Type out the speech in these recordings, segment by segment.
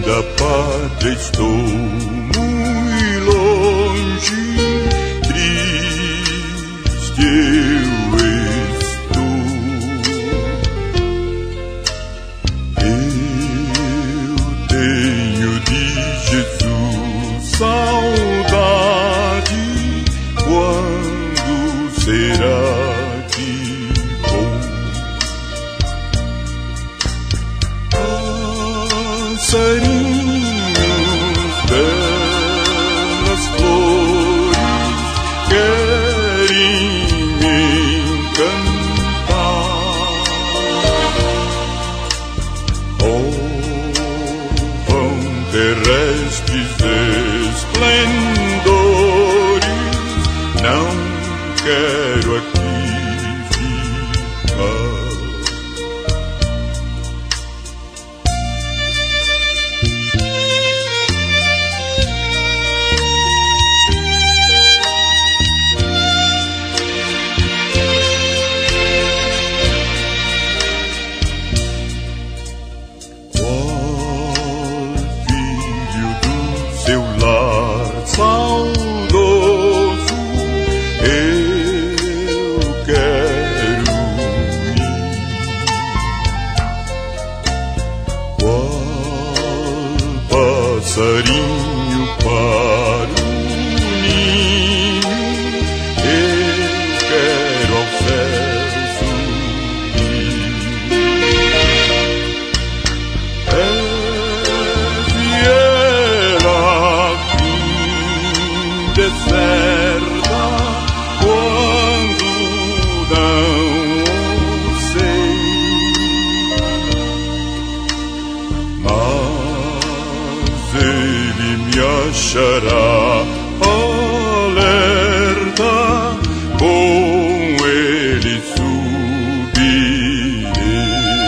vida, Padre, estou muito longe, triste eu estou. Eu tenho de Jesus saudade, quando será que vou? Passarinhos, belas flores, querem me encantar. Oh, vão terrestres esplendores, não quero aqui ficar. Seu lar saudoso, eu quero ir. Qual passarinho para o ninho, eu quero ao céu subir. Deserta quando não sei, mas ele me achará alerta, com ele subirei.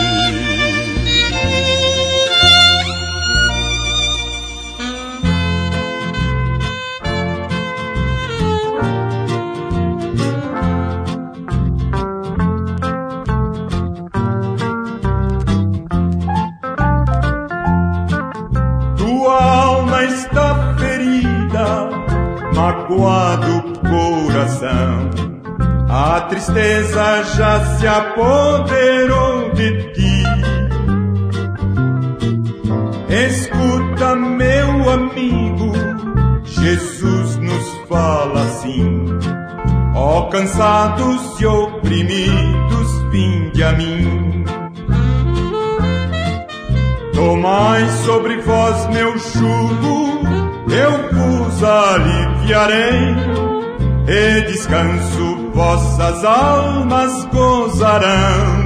Está ferida, magoado o coração, a tristeza já se apoderou de ti. Escuta, meu amigo, Jesus nos fala assim: ó cansados e oprimidos, vinde a mim. Tomai sobre vós meu jugo, eu vos aliviarei, e descanso vossas almas gozarão.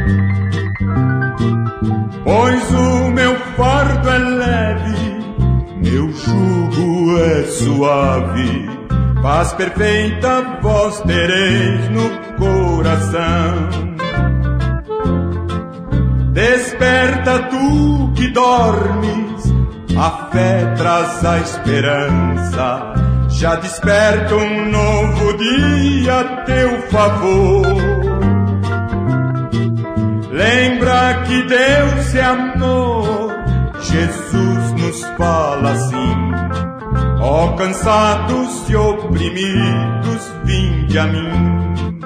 Pois o meu fardo é leve, meu jugo é suave, paz perfeita vós tereis no coração. Desperta tu que dormes, a fé traz a esperança, já desperta um novo dia a teu favor. Lembra que Deus é amor, Jesus nos fala assim: ó cansados e oprimidos, vinde a mim.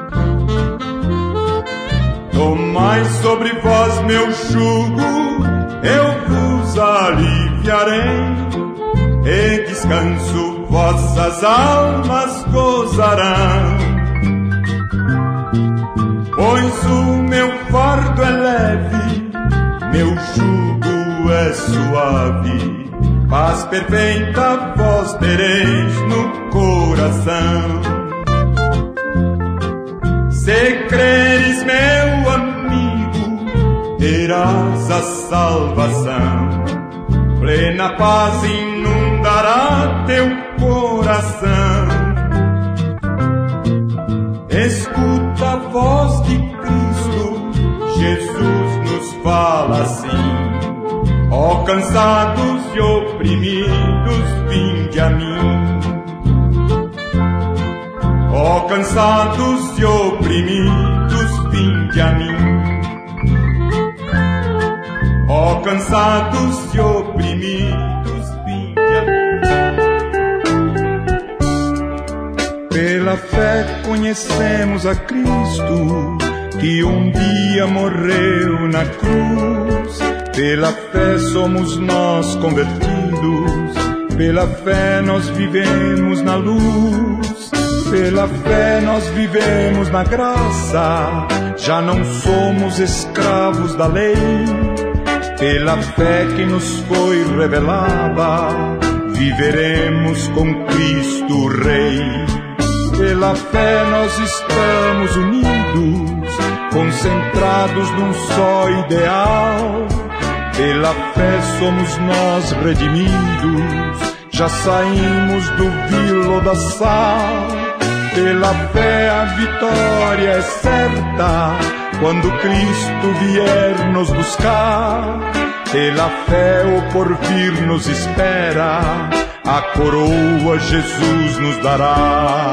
Tomai sobre vós meu jugo, eu vos aliviarei, e descanso vossas almas gozarão. Pois o meu fardo é leve, meu jugo é suave, paz perfeita vós tereis no coração. Se creres, meu amigo, terás a salvação, plena paz inundará teu coração. Escuta a voz de Cristo, Jesus nos fala assim: ó cansados e oprimidos, vinde a mim. Ó cansados e oprimidos, vinde a mim. Ó Ó cansados e oprimidos, vinde a mim. Pela fé conhecemos a Cristo, que um dia morreu na cruz. Pela fé somos nós convertidos, pela fé nós vivemos na luz. Pela fé nós vivemos na graça, já não somos escravos da lei. Pela fé que nos foi revelada, viveremos com Cristo Rei. Pela fé nós estamos unidos, concentrados num só ideal. Pela fé somos nós redimidos, já saímos do vilo da sal. Pela fé a vitória é certa, quando Cristo vier nos buscar. Pela fé o porvir nos espera, a coroa Jesus nos dará.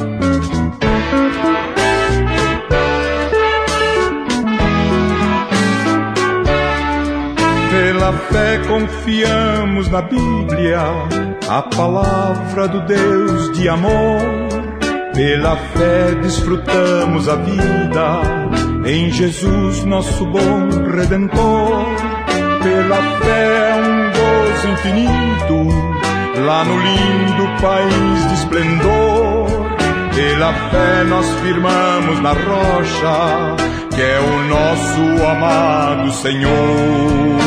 Pela fé confiamos na Bíblia, a palavra do Deus de amor. Pela fé desfrutamos a vida em Jesus, nosso bom Redentor. Pela fé um gozo infinito, lá no lindo país de esplendor. Pela fé nós firmamos na rocha, que é o nosso amado Senhor.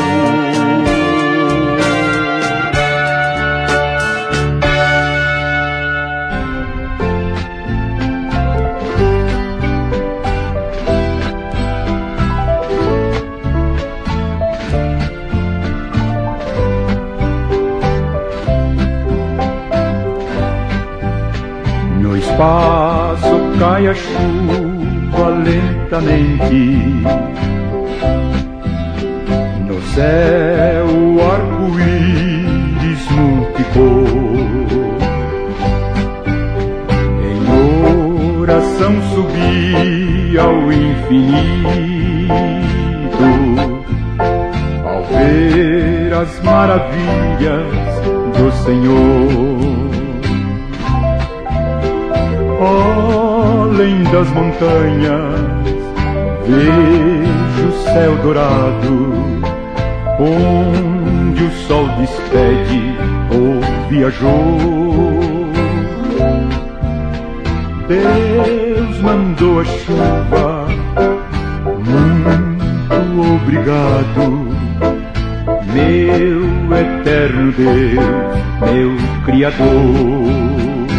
No espaço cai a chuva lentamente, no céu o arco-íris multicor. Em oração subi ao infinito, ao ver as maravilhas do Senhor. Além das montanhas vejo o céu dourado, onde o sol despede o viajor. Deus mandou a chuva, muito obrigado, meu eterno Deus, meu Criador.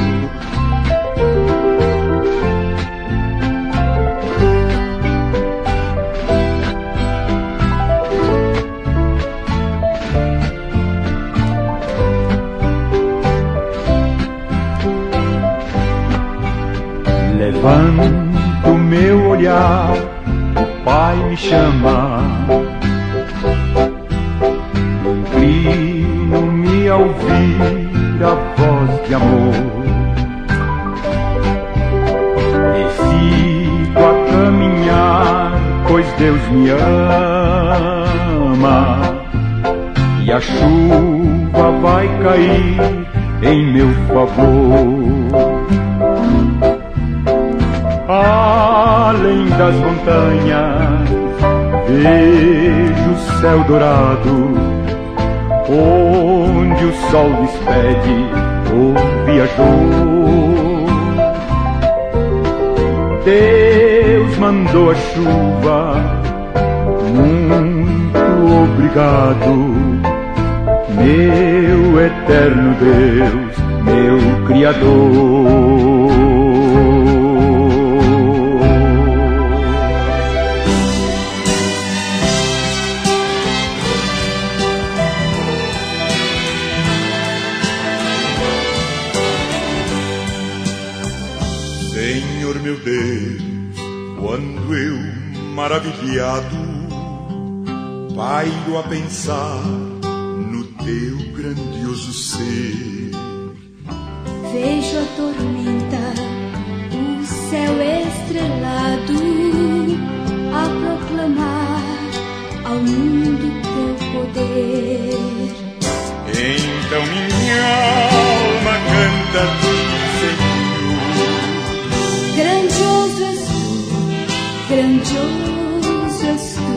Levanto meu olhar, o Pai me chama. Inclino-me a ouvir a voz de amor. Decido a caminhar, pois Deus me ama. E a chuva vai cair em meu favor. Além das montanhas vejo o céu dourado, onde o sol despede o viajor. Deus mandou a chuva, muito obrigado, meu eterno Deus, meu Criador. Senhor meu Deus, quando eu maravilhado pairo a pensar no teu grandioso ser, vejo a tormenta, o céu estrelado, a proclamar ao mundo teu poder. Então minha alma canta a ti, Senhor. Grandioso és tu, grandioso és tu.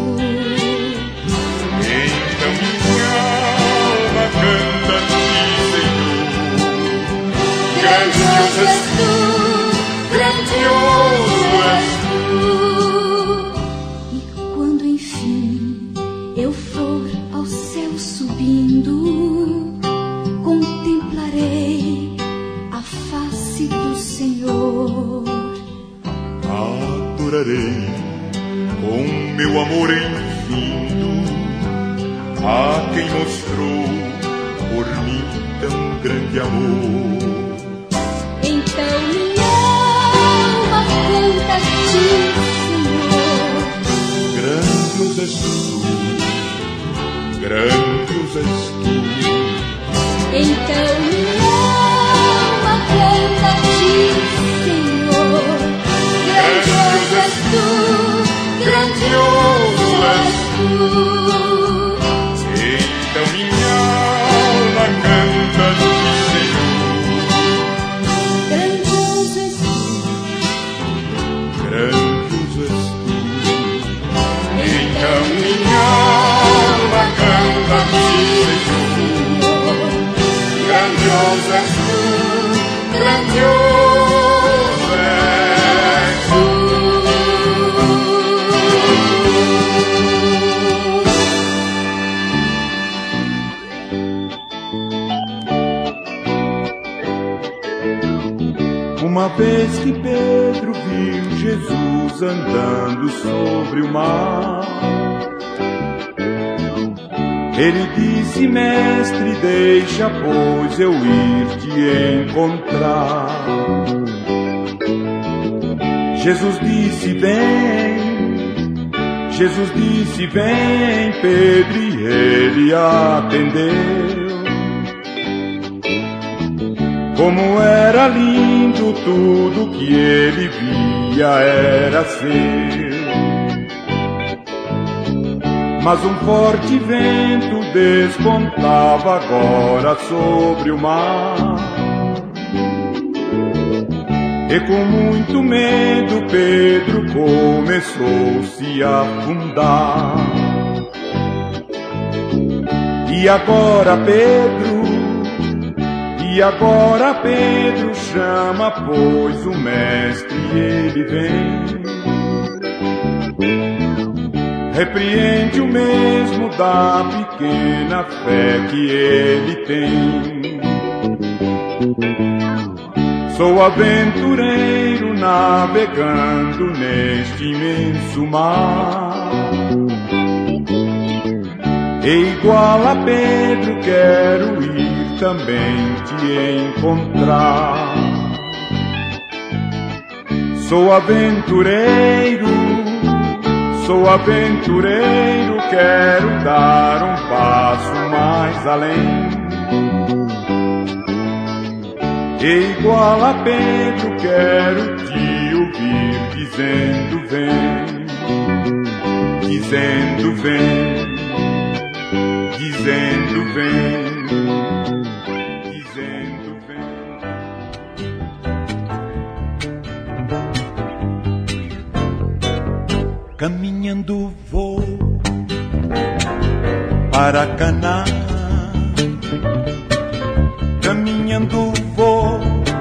Então minha alma canta a ti, Senhor. Grandioso és tu, grandioso és tu. E quando enfim eu for ao céu subindo, contemplarei a face do Senhor. Adorarei com meu amor infindo a quem mostrou por mim tão grande amor. Então minha alma canta a ti, Senhor. Grandioso és tu, grandioso és tu. Então minha alma canta a ti, Senhor. Grandioso és tu, grandioso és tu. Então minha alma canta a ti, Senhor. Grandioso és tu, Grandioso és tu. Então minha alma canta a ti, Senhor. Grandioso és tu, grandioso és tu. Uma vez que Pedro viu Jesus andando sobre o mar, ele disse: Mestre, deixa, pois eu ir te encontrar. Jesus disse: vem. Jesus disse: vem, Pedro, e ele atendeu. Como era lindo, tudo que ele via era seu. Mas um forte vento despontava agora sobre o mar. E com muito medo Pedro começou-se a afundar. E agora Pedro chama, pois o mestre ele vem. Repreende o mesmo da pequena fé que ele tem. Sou aventureiro navegando neste imenso mar. E igual a Pedro quero ir também te encontrar. Sou aventureiro, quero dar um passo mais além. E igual a Pedro quero te ouvir dizendo vem, dizendo vem, dizendo vem. Caminhando vou para Caná. Caminhando vou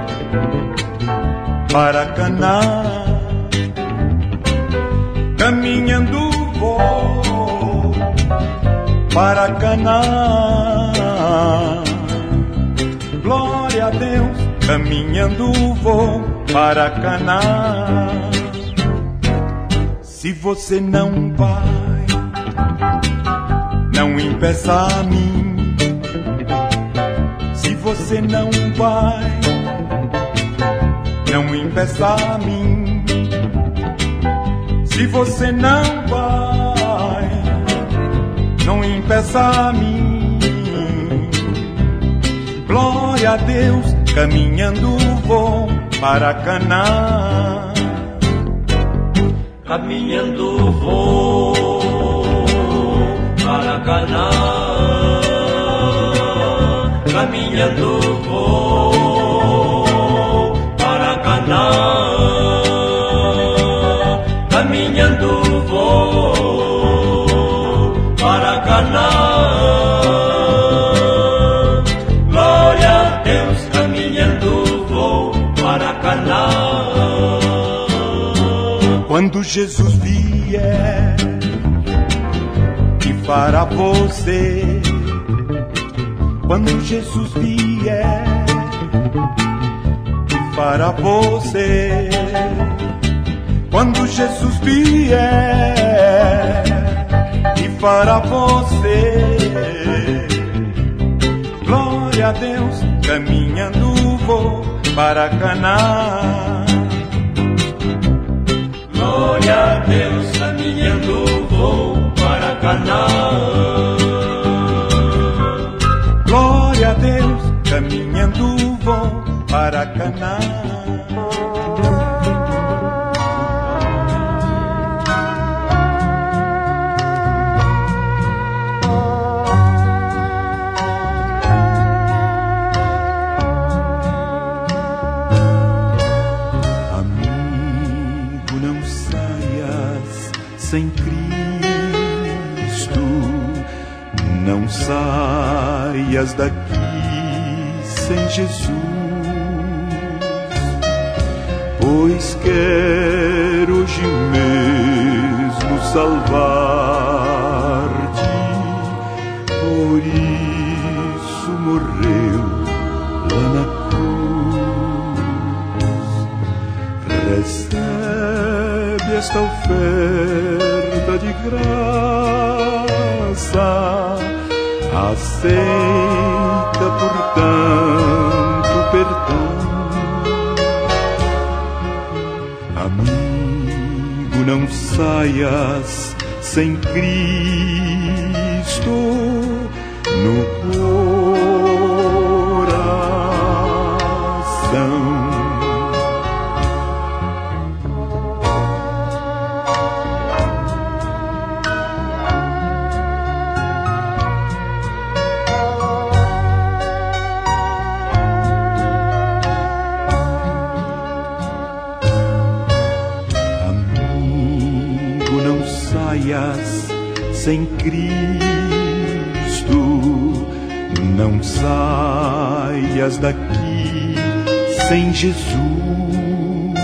para Caná. Caminhando vou para Caná. Glória a Deus. Caminhando vou para Caná. Se você não vai, não impeça a mim. Se você não vai, não impeça a mim. Se você não vai, não impeça a mim. Glória a Deus, caminhando vou para Caná. Caminhando vou para para Canaã, caminhando vou para Canaã, caminhando vou para Canaã. Glória a Deus, caminhando vou para Canaã. Quando Jesus vier e fará você, quando Jesus vier e fará você, quando Jesus vier e fará você, glória a Deus, caminhando vou para Canaã. Glória a Deus, caminhando vou para Canaã. Glória a Deus, caminhando vou para Canaã. Amigo, não saias sem Cristo, não saias daqui sem Jesus, pois quer hoje mesmo salvar-te, por isso morreu lá na cruz. Recebe esta oferta de graça, aceita portanto perdão. Amigo, não saias sem Cristo no coração. Sem Cristo, não saias daqui sem Jesus,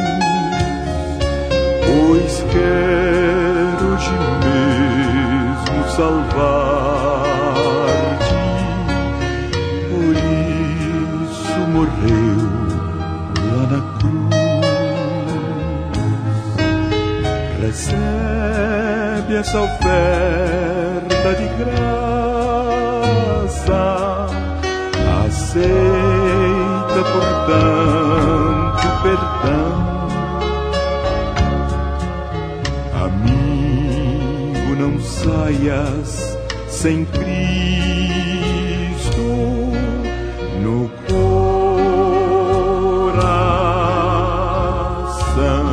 pois quer hoje mesmo salvar-te, por isso morreu lá na cruz. Recebe essa oferta de graça, aceita portanto perdão. Amigo, não saias sem Cristo no coração.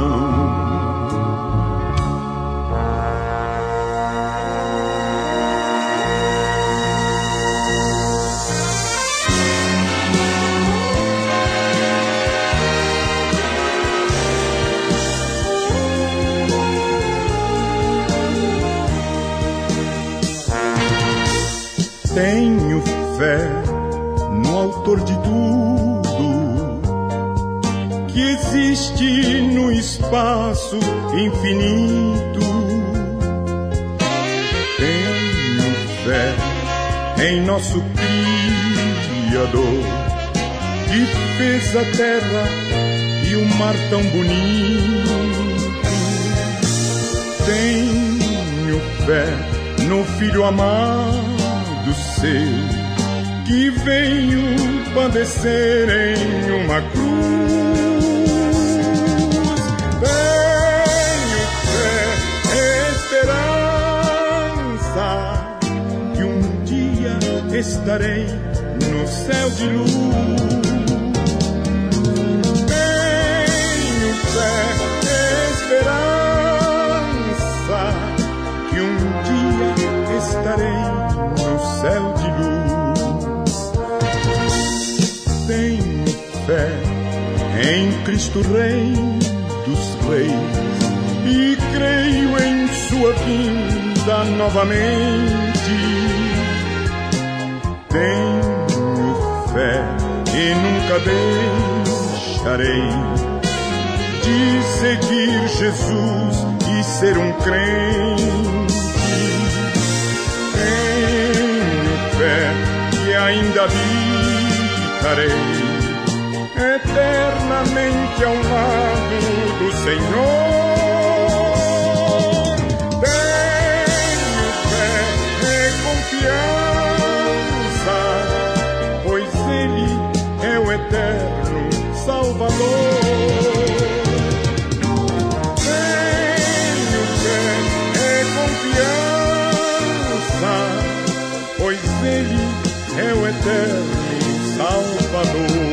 Tenho fé no autor de tudo, que existe no espaço infinito. Tenho fé em nosso Criador, que fez a terra e o mar tão bonito. Tenho fé no Filho amado seu, que veio padecer em uma cruz. Tenho fé, esperança, que um dia estarei no céu de luz. Tenho fé, esperança, que um dia estarei Cristo Rei dos Reis, e creio em sua vinda novamente. Tenho fé e nunca deixarei de seguir Jesus e ser um crente. Tenho fé que ainda habitarei eternamente ao lado do Senhor. Tenho fé e confiança, pois Ele é o eterno Salvador. Tenho fé e confiança, pois Ele é o eterno Salvador.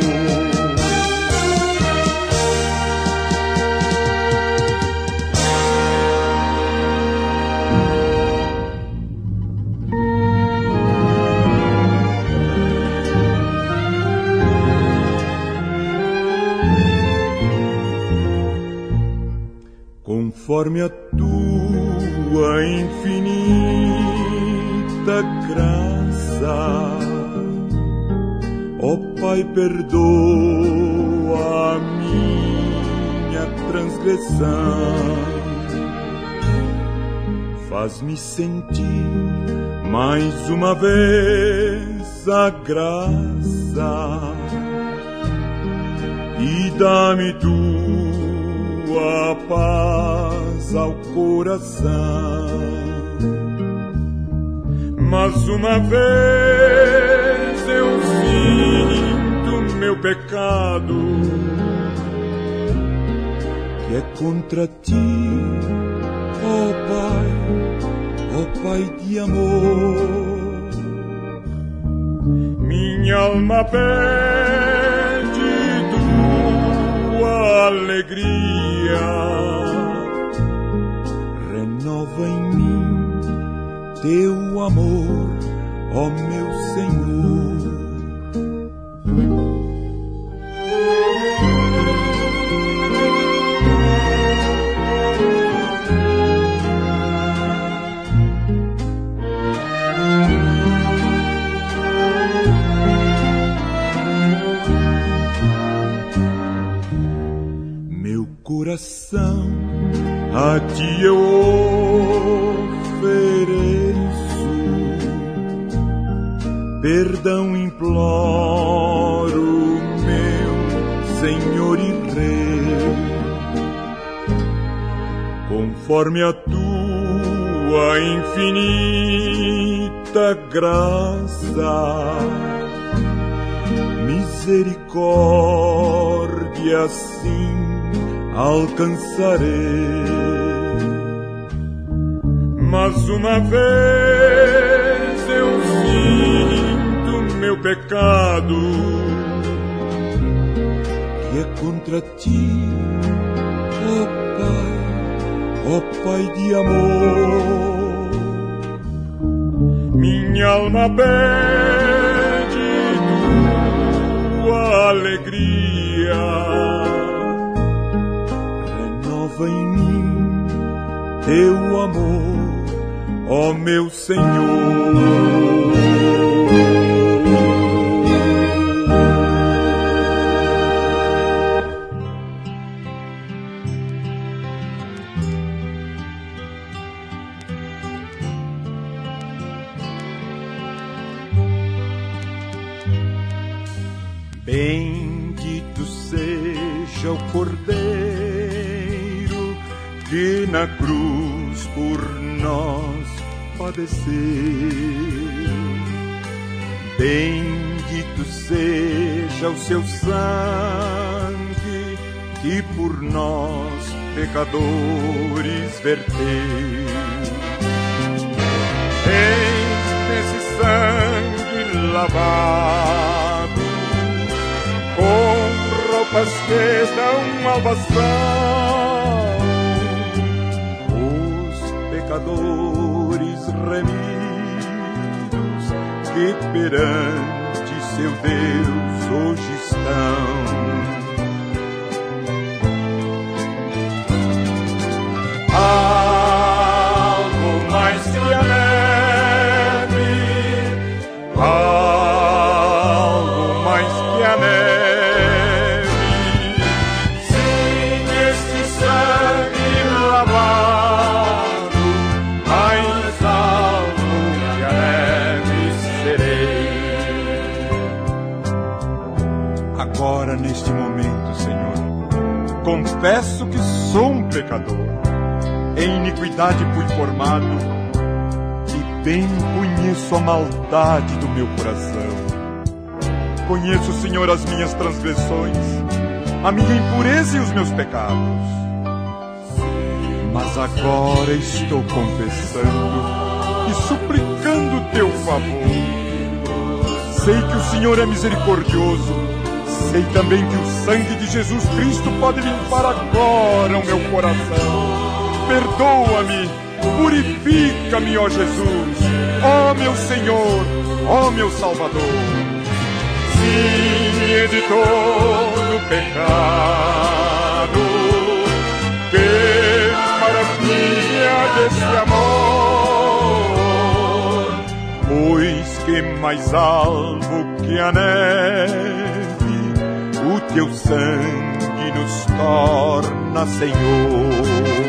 Conforme a tua infinita graça, ó Pai, perdoa a minha transgressão. Faz-me sentir mais uma vez a graça e dá-me tua paz ao coração. Mas uma vez eu sinto meu pecado, que é contra ti, ó Pai de amor. Minha alma pede tua alegria, renova em mim teu amor, ó meu Senhor. Meu coração a ti eu ofereço, perdão imploro, meu Senhor e Rei. Conforme a tua infinita graça, misericórdia sim alcançarei. Mas uma vez eu sinto meu pecado, que é contra ti, ó Pai de amor. Minha alma pede tua alegria, renova em mim teu amor, ó meu Senhor. Bendito seja o Cordeiro que na cruz por nós padeceu. Bendito seja o seu sangue que por nós pecadores verteu. Eis nesse sangue lavado, com roupas que dão salvação, os pecadores remidos que perante seu Deus hoje estão. Neste momento, Senhor, confesso que sou um pecador. Em iniquidade fui formado e bem conheço a maldade do meu coração. Conheço, Senhor, as minhas transgressões, a minha impureza e os meus pecados. Mas agora estou confessando e suplicando o teu favor. Sei que o Senhor é misericordioso. Sei também que o sangue de Jesus Cristo pode limpar agora o meu coração. Perdoa-me, purifica-me, ó Jesus, ó meu Senhor, ó meu Salvador. Sim, de todo pecado, que maravilha desse amor, pois que mais alvo que a neve, o teu sangue nos torna, Senhor.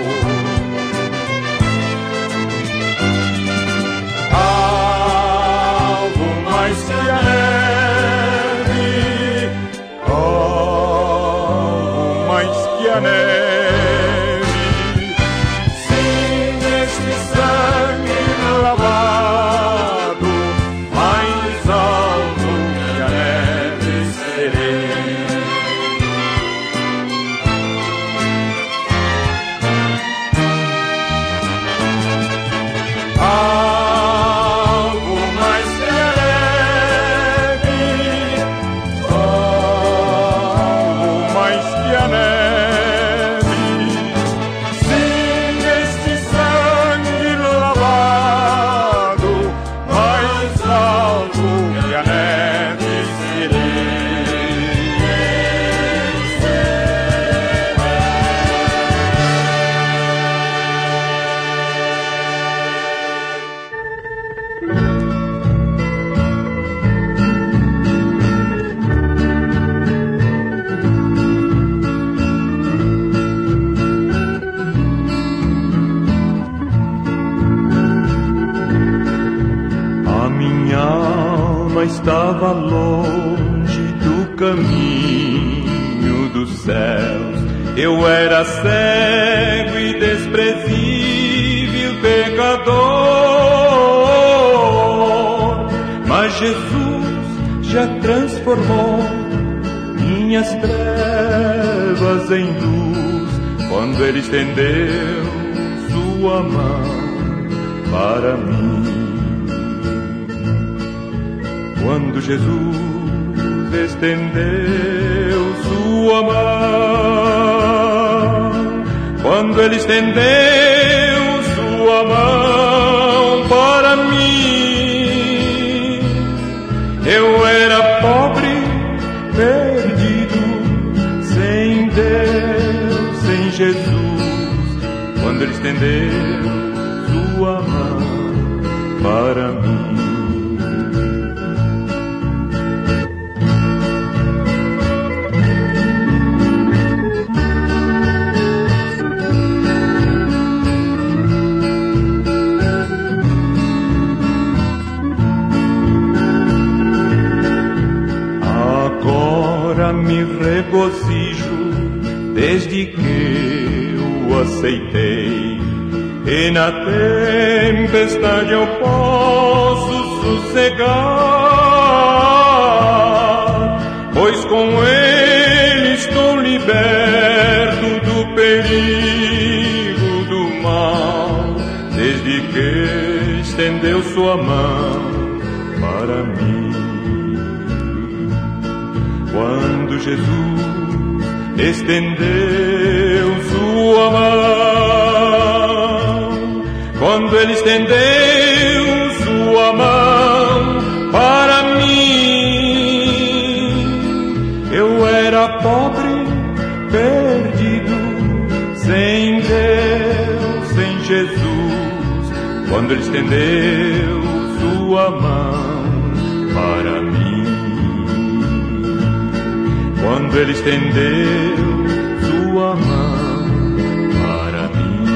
Algo mais que a neve, algo mais que a neve, sim, neste sangue lavado, mais alto que a neve serei. Algo mais que a neve, algo mais que a neve, sim, neste sangue lavado, mais alto que a neve serei. A minha alma estava longe do caminho dos céus. Eu era cego e desprezível pecador, mas Jesus já transformou minhas trevas em luz, quando Ele estendeu sua mão para mim. Quando Jesus estendeu sua mão, quando Ele estendeu sua mão para mim, eu era pobre, perdido, sem Deus, sem Jesus, quando Ele estendeu sua mão para mim. Agora me regozijo desde que o aceitei, e na tempestade eu posso sossegar, pois com Ele estou liberto do perigo do mal, desde que estendeu sua mão para mim. Quando Jesus estendeu sua mão, quando Ele estendeu sua mão para mim, eu era pobre, perdido, sem Deus, sem Jesus, quando Ele estendeu sua mão para mim. Quando Ele estendeu sua mão para mim,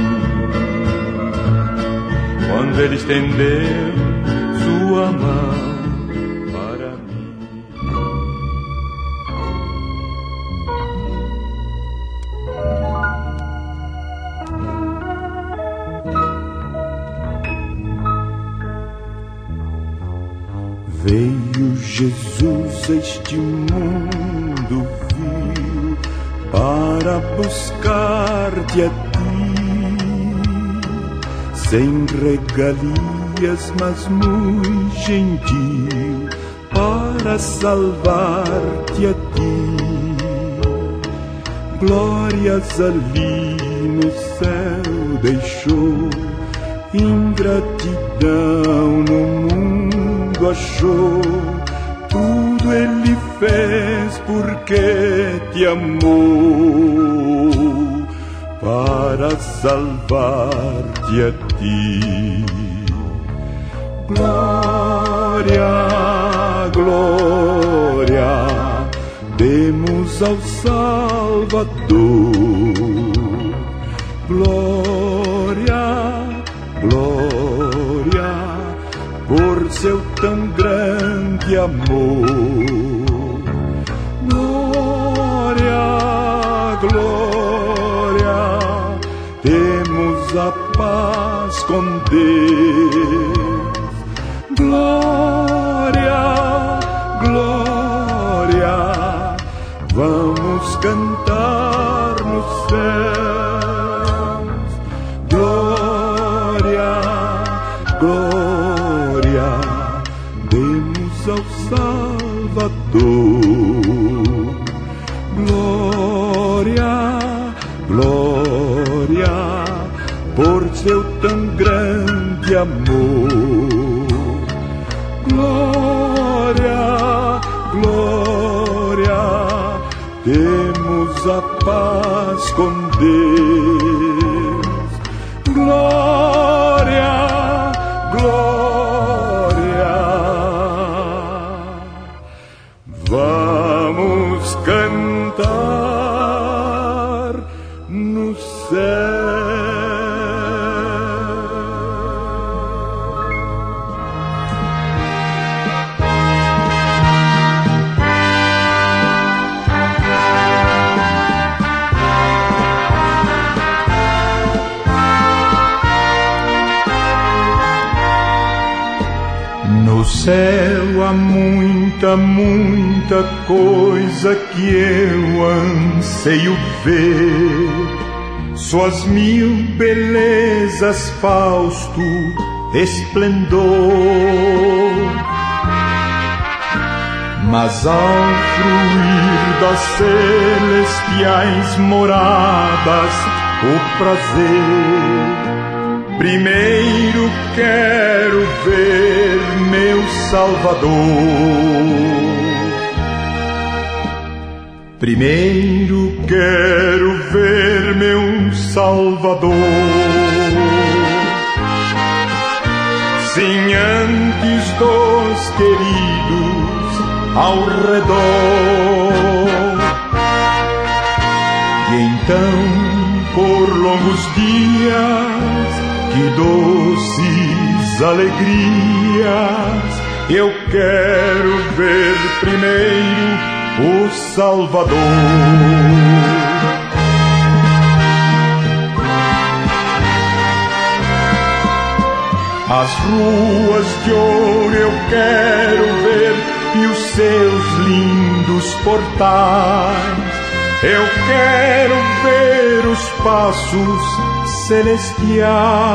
quando Ele estendeu sua mão para mim. Jesus este mundo viu para buscar-te a ti, sem regalias, mas muito gentil, para salvar-te a ti. Glórias ali no céu deixou, ingratidão no mundo achou, tudo ele fez porque te amou, para salvar-te a ti. Glória, glória, demos ao Salvador. Glória, glória, por seu tão grande amor. Glória, glória, temos a paz com Deus. Glória, glória, vamos cantar nos céus. Glória, glória, demos ao Salvador. Glória, glória, por seu tão grande amor. Glória, glória, temos a paz com Deus. Glória, glória, vamos cantar no céu. No céu há muita, muita coisa que eu anseio ver, suas mil belezas, fausto esplendor. Mas ao fruir das celestiais moradas o prazer, primeiro quero ver meu Salvador. Primeiro quero ver meu Salvador. Sim, antes dos queridos ao redor. E então, por longos dias, que doces alegrias, eu quero ver primeiro o Salvador. As ruas de ouro eu quero ver e os seus lindos portais. Eu quero ver os passos celestiais,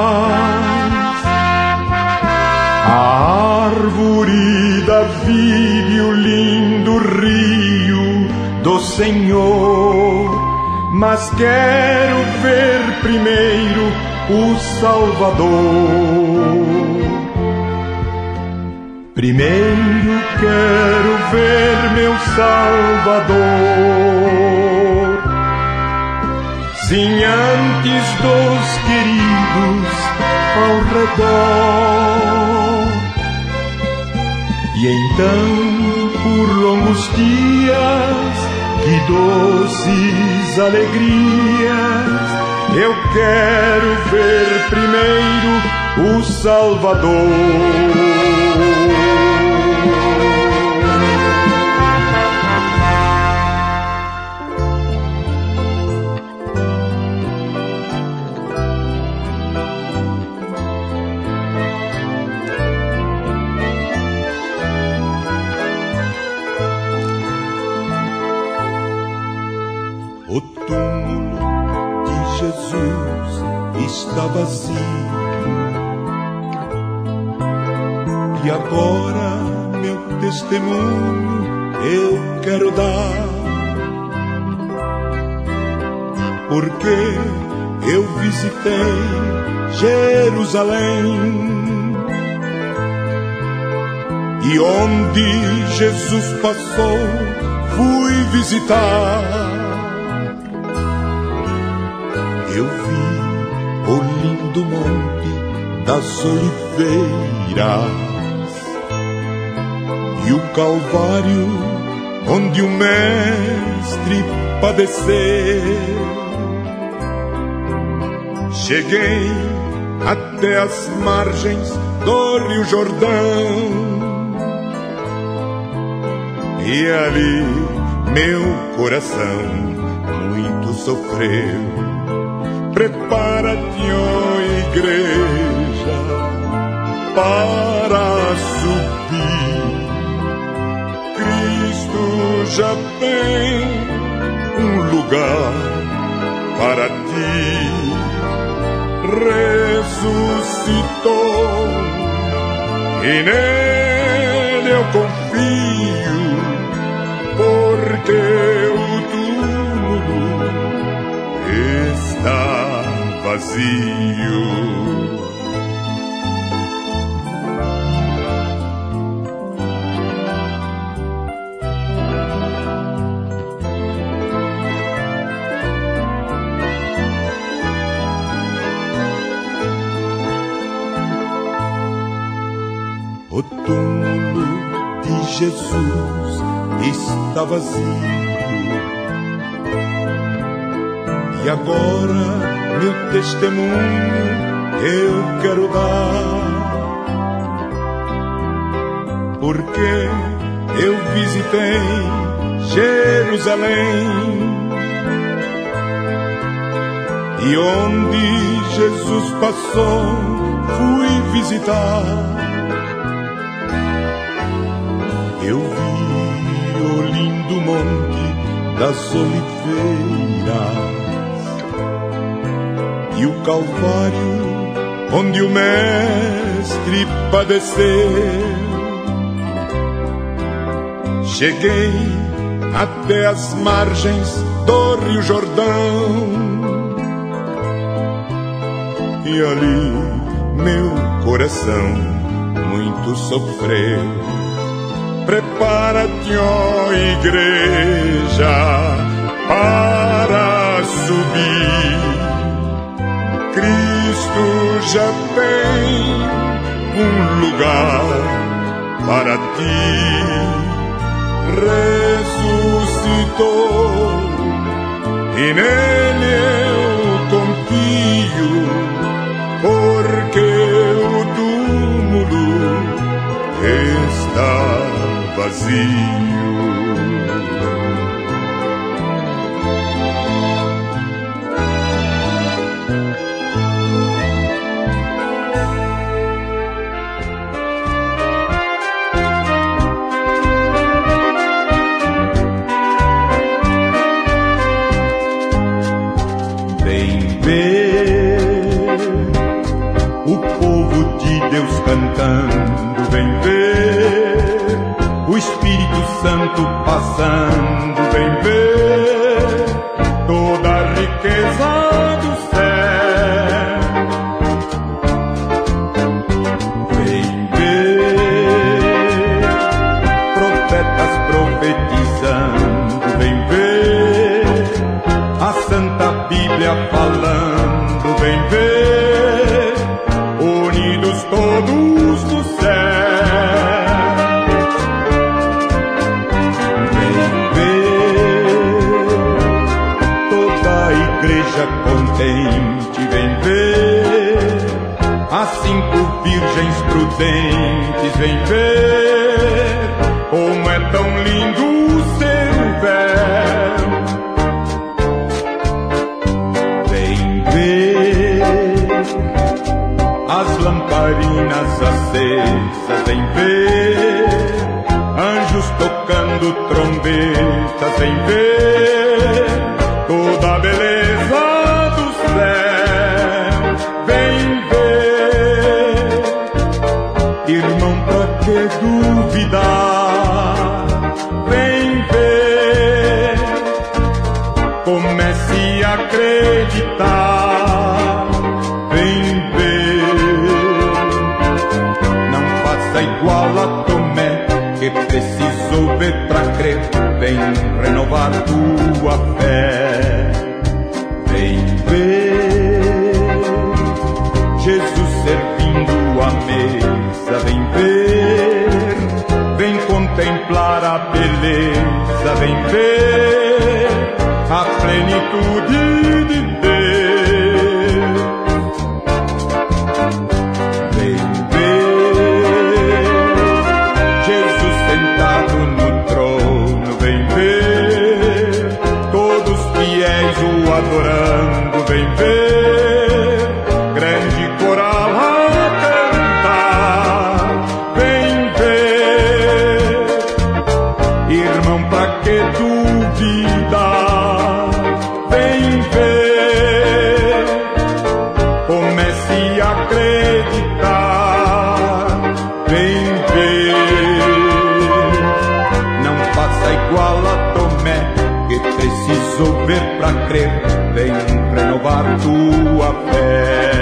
a árvore da vida e o lindo rio do Senhor. Mas quero ver primeiro o Salvador. Primeiro quero ver meu Salvador. Sim, antes dos queridos ao redor. E então, por longos dias, que doces alegrias, eu quero ver primeiro o Salvador. está vazio. E agora meu testemunho eu quero dar, porque eu visitei Jerusalém, e onde Jesus passou fui visitar. Eu vi o lindo Monte das Oliveiras e o Calvário onde o Mestre padeceu. Cheguei até as margens do Rio Jordão, e ali meu coração muito sofreu. Prepara-te, ó igreja, para subir. Cristo já tem um lugar para ti. Ressuscitou e nele eu confio, porque o túmulo está vazio. O túmulo de Jesus está vazio, e agora meu testemunho eu quero dar, porque eu visitei Jerusalém, e onde Jesus passou fui visitar. Eu vi o lindo Monte das Oliveiras e o Calvário onde o Mestre padeceu. Cheguei até as margens do Rio Jordão, e ali meu coração muito sofreu. Prepara-te, ó igreja, para subir. Cristo já tem um lugar para ti. Ressuscitou e nele eu confio, porque o túmulo está vazio. Vem ver o povo de Deus cantando, vem ver o Espírito Santo passando, vem ver toda a riqueza do céu. Vem ver profetas profetizando, vem ver a Santa Bíblia falando, vem ver unidos todos no céu. Igreja contente, vem ver as 5 virgens prudentes, vem ver como é tão lindo o seu véu. Vem ver as lamparinas acesas, vem ver anjos tocando trombetas, vem ver toda a beleza do céu. Jesus servindo a mesa, vem ver, vem contemplar a beleza, vem ver a plenitude de Deus. Vem ver Jesus sentado no trono, vem ver todos fiéis o adorando, vem ver grande coral a cantar, vem ver, irmão, pra que duvidar? Vem ver, comece a acreditar, vem ver, não faça igual a Tomé, que precisou ver pra crer, vem renovar tua fé.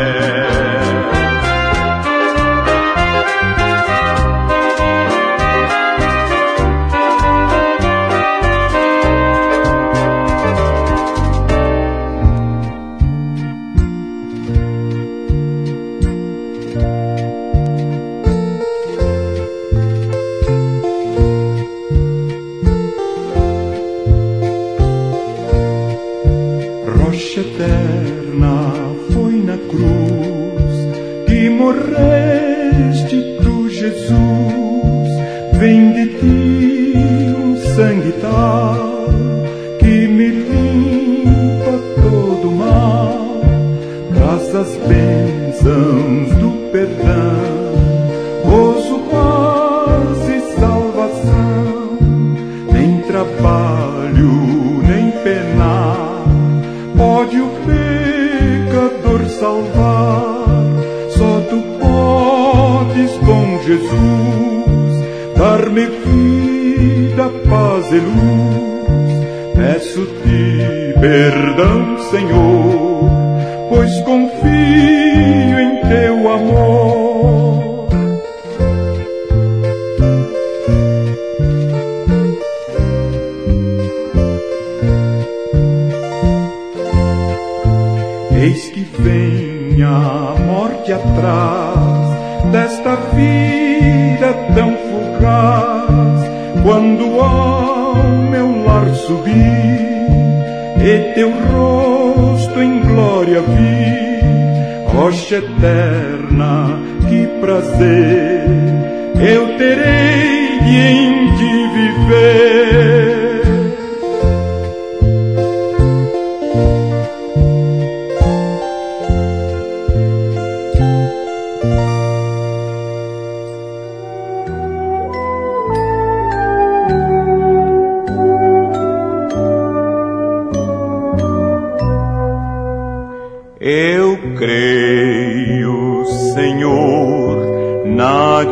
Rocha eterna, foi na cruz que morreste tu, Jesus. Vem de ti um sangue tal que me limpa todo mal, traz as bênçãos do perdão, gozo, paz e salvação. Nem trabalho, nem penar pode o pecador salvar, só tu podes, bom Jesus, dar-me vida, paz e luz. Peço-te perdão, Senhor, pois confio em teu amor. Eis que vem a morte atrás desta vida tão fugaz, quando ao meu lar subi e teu rosto em glória vi. Rocha eterna, que prazer eu terei de em ti viver. Eu creio, Senhor, na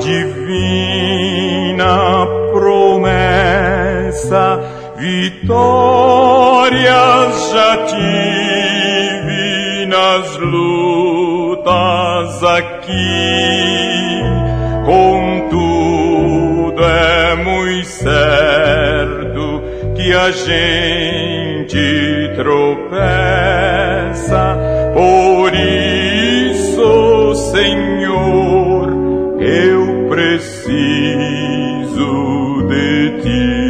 divina promessa, vitórias já tive nas lutas aqui, contudo é muito certo que a gente tropeça. Por isso, Senhor, eu preciso de ti.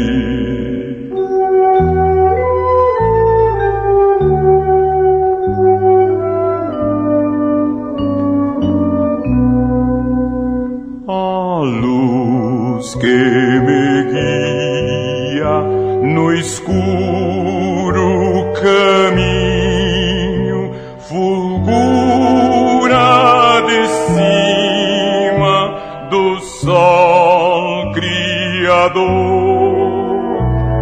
A luz que me guia no escuro caminho fulgura de cima do sol criador.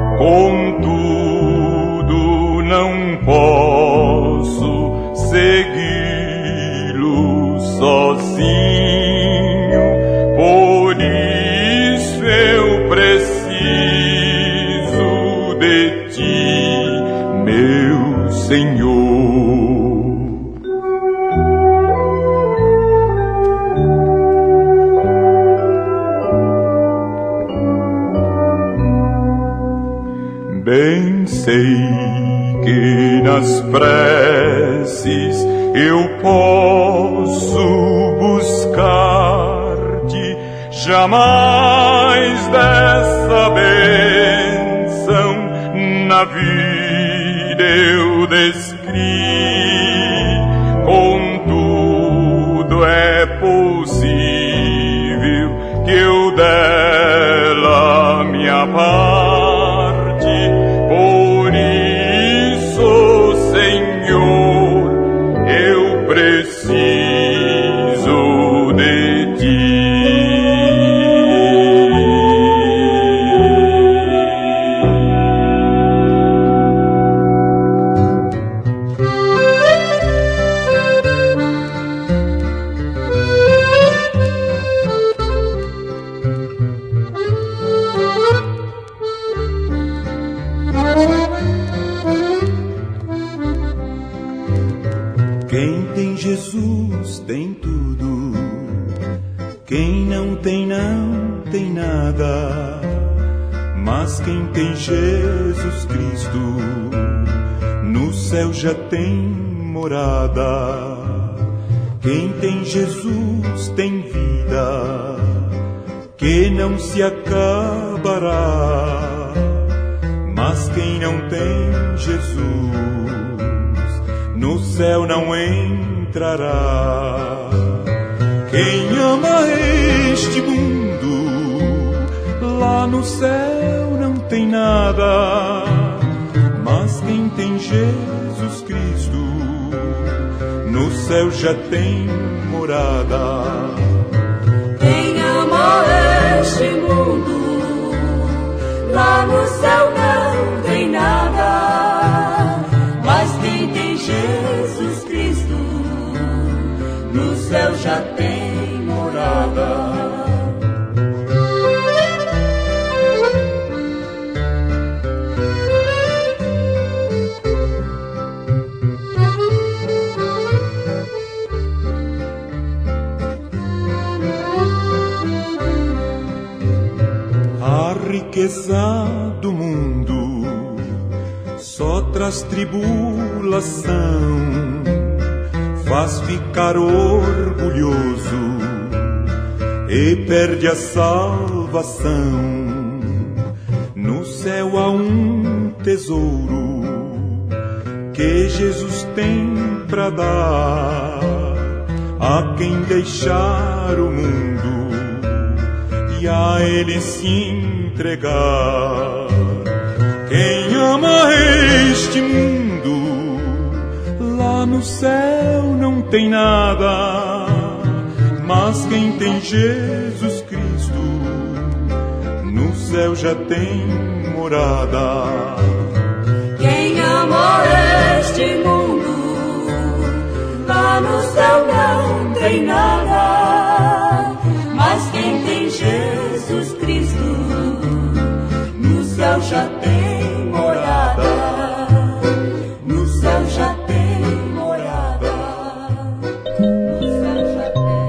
Contudo não posso segui-lo sozinho, por isso eu preciso de ti, meu Senhor. Bem sei que nas preces eu posso jamais dessa bênção na vida eu descri. Contudo é possível que eu dela me aparte. Por isso, Senhor, eu preciso de ti. Quem tem Jesus tem tudo, quem não tem nada. Mas quem tem Jesus Cristo no céu já tem morada. Quem tem Jesus tem vida que não se acabará. Mas quem não tem Jesus no céu não entrará. Quem ama este mundo, lá no céu não tem nada. Mas quem tem Jesus Cristo, no céu já tem morada. Quem ama este mundo, lá no céu não tem nada. Mas quem tem Jesus Cristo, no céu já tem morada. A riqueza do mundo só traz tribulação, faz ficar orgulhoso e perde a salvação. No céu há um tesouro que Jesus tem pra dar a quem deixar o mundo e a Ele se entregar. Quem ama este mundo, lá no céu não tem nada. Mas quem tem Jesus Cristo, no céu já tem morada. Quem ama este mundo, lá no céu não tem nada. Mas quem tem Jesus Cristo, no céu já tem morada. No céu já tem morada. No céu já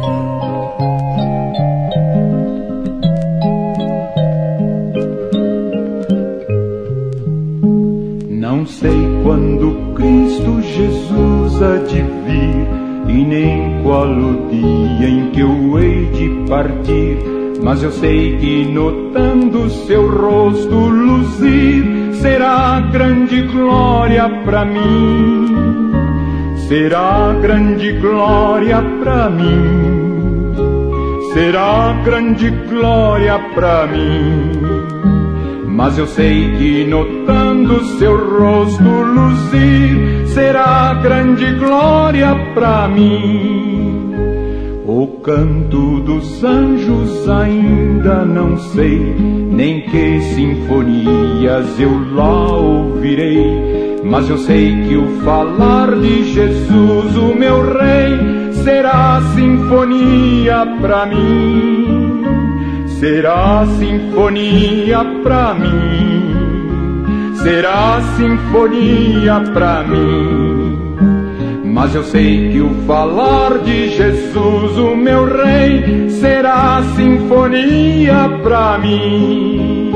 tem. Não sei quando Cristo Jesus há de vir, e nem qual o dia em que eu hei de partir. Mas eu sei que notando seu rosto luzir, será grande glória pra mim. Será grande glória pra mim. Será grande glória pra mim. Mas eu sei que notando seu rosto luzir, será grande glória pra mim. O canto dos anjos ainda não sei, nem que sinfonias eu lá ouvirei. Mas eu sei que o falar de Jesus, o meu Rei, será sinfonia pra mim. Será sinfonia pra mim. Será sinfonia pra mim. Mas eu sei que o falar de Jesus, o meu Rei, será sinfonia pra mim.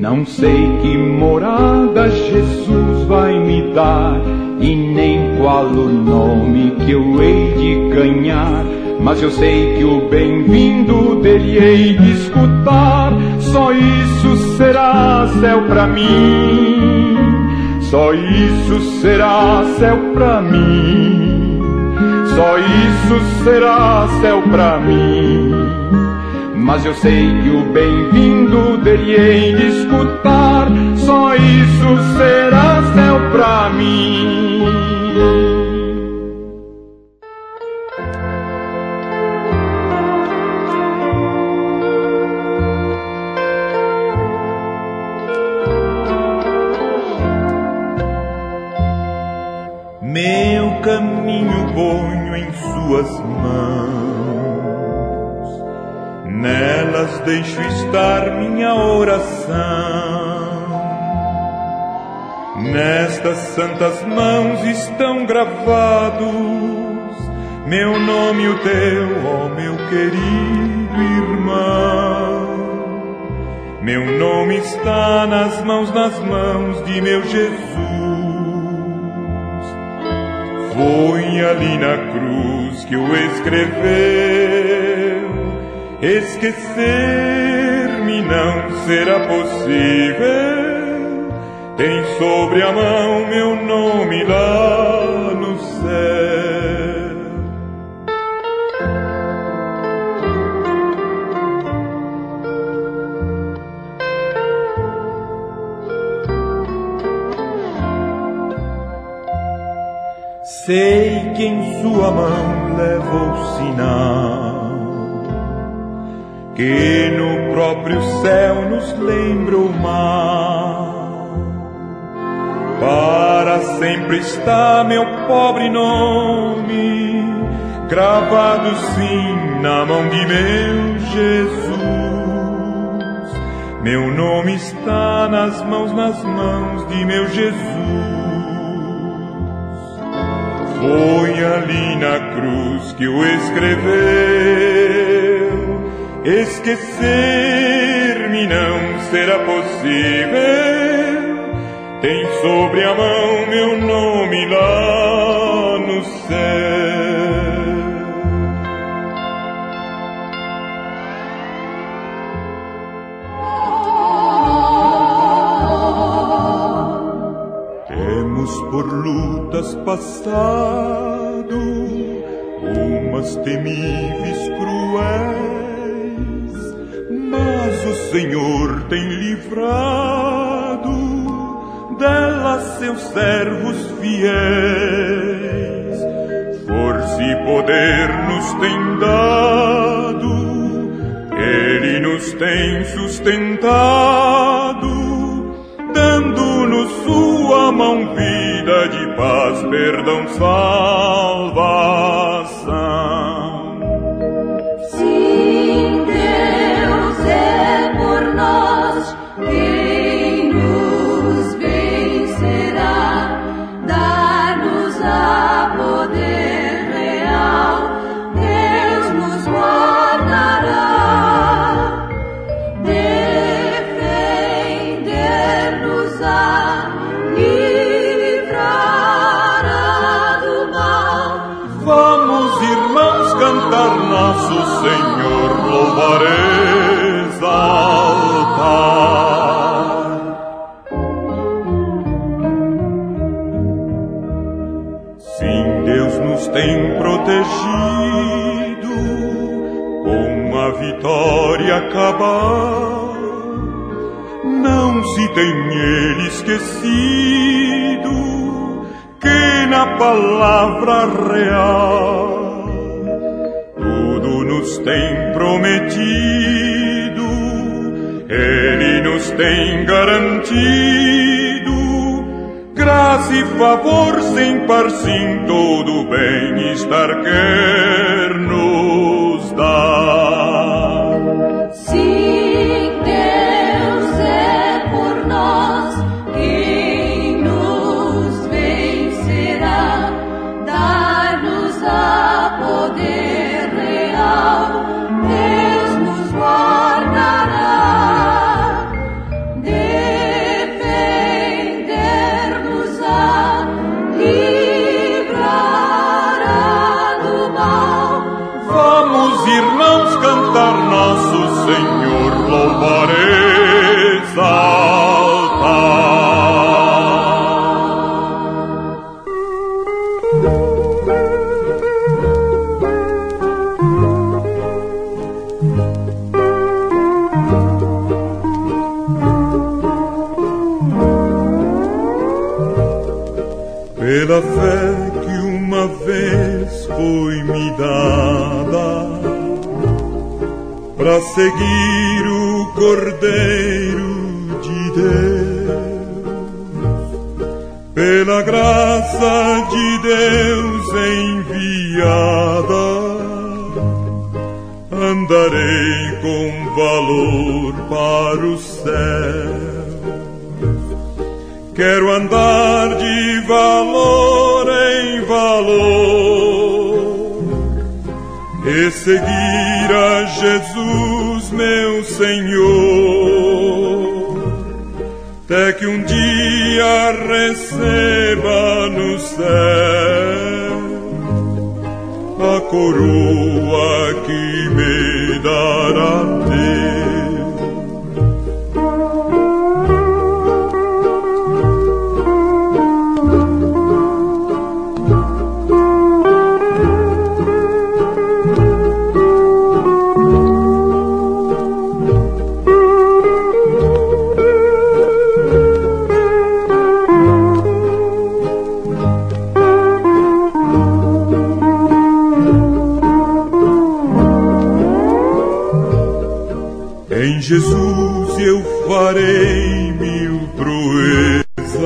Não sei que morada Jesus vai me dar, e nem qual o nome que eu hei de ganhar, mas eu sei que o bem-vindo dele hei de escutar. Só isso será céu pra mim, só isso será céu pra mim, só isso será céu pra mim. Mas eu sei que o bem-vindo dele hei de escutar. Só isso será céu pra mim. Meu caminho ponho em suas mãos, nelas deixo estar minha oração. Nestas santas mãos estão gravados meu nome e o teu, ó meu querido irmão. Meu nome está nas mãos de meu Jesus. Foi ali na cruz que o escreveu. Esquecer-me não será possível. Tem sobre a mão meu nome lá no céu. Sei que em sua mão leva o sinal que no próprio céu nos lembra o mar. Para sempre está meu pobre nome gravado sim na mão de meu Jesus. Meu nome está nas mãos de meu Jesus. Foi ali na cruz que o escreveu. Esquecer-me não será possível. Tem sobre a mão meu nome lá no céu. Temos por lutas passado, umas temíveis cruéis, mas o Senhor tem livrado delas seus servos fiéis. Força e poder nos tem dado, Ele nos tem sustentado, dando-nos sua mão, vida de paz, perdão, salvação. Sim, Deus é por nós, quem nos vencerá, dar-nos a poder real, Deus nos guardará, defender-nos-á, livrará do mal. Vamos, irmãos, cantar nosso Senhor, louvar, exaltar. Sim, Deus nos tem protegido, com a vitória acabar. Não se tem Ele esquecido que na palavra real tudo nos tem prometido, Ele nos tem garantido graça e favor sem par, sim, todo bem-estar quer nos dar. Sim, Deus é por nós, quem nos vencerá, dar-nos a poder real, Deus nos guardará, pela fé que uma vez foi me dada, pra seguir o Cordeiro de Deus, pela graça de Deus enviada, andarei com valor para o céu. Quero andar de valor em valor e seguir a Jesus, meu Senhor, até que um dia receba no céu a coroa que me dará Deus. Em Jesus eu farei 1000 proezas,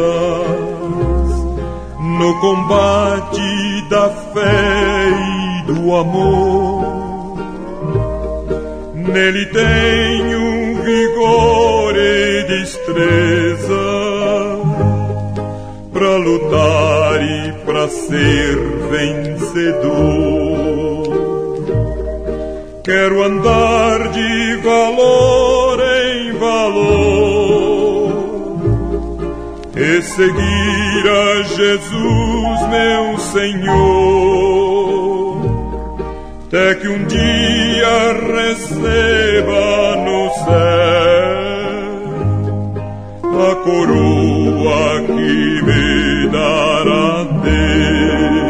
no combate da fé e do amor. Nele tenho vigor e destreza pra lutar e pra ser vencedor. Quero andar de valor em valor e seguir a Jesus, meu Senhor, até que um dia receba no céu a coroa que me dará Deus.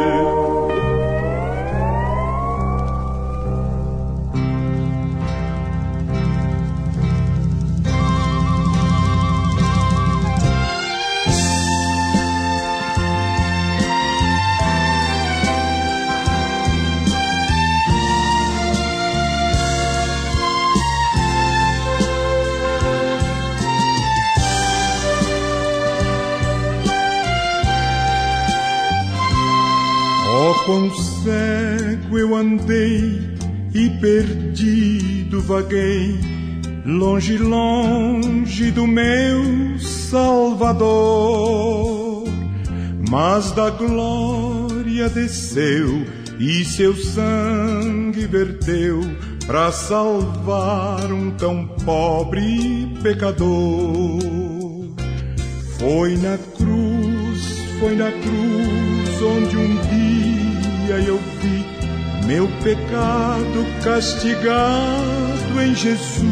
Quão cego eu andei e perdido vaguei, longe, longe do meu Salvador. Mas da glória desceu e seu sangue verteu pra salvar um tão pobre pecador. Foi na cruz onde um dia eu vi meu pecado castigado em Jesus.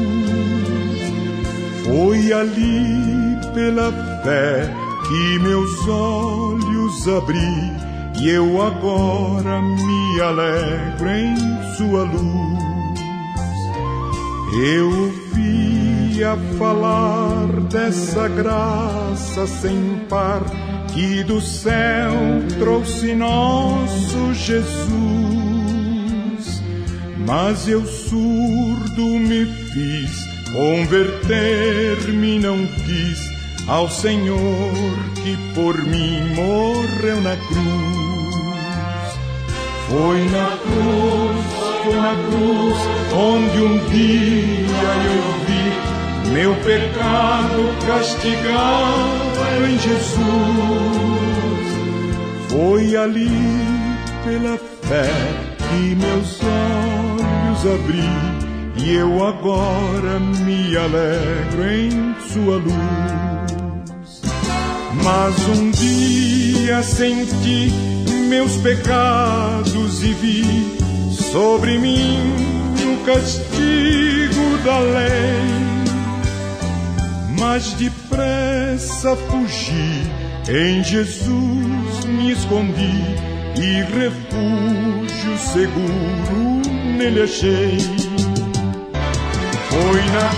Foi ali pela fé que meus olhos abri e eu agora me alegro em sua luz. Eu ouvia falar dessa graça sem par que do céu trouxe nosso Jesus, mas eu surdo me fiz, converter-me não quis ao Senhor que por mim morreu na cruz. Foi na cruz onde um dia eu vi meu pecado castigado em Jesus. Foi ali pela fé que meus olhos abri e eu agora me alegro em sua luz. Mas um dia senti meus pecados e vi sobre mim o castigo da lei. Mas depressa fugi, em Jesus me escondi e refúgio seguro nele achei. Foi na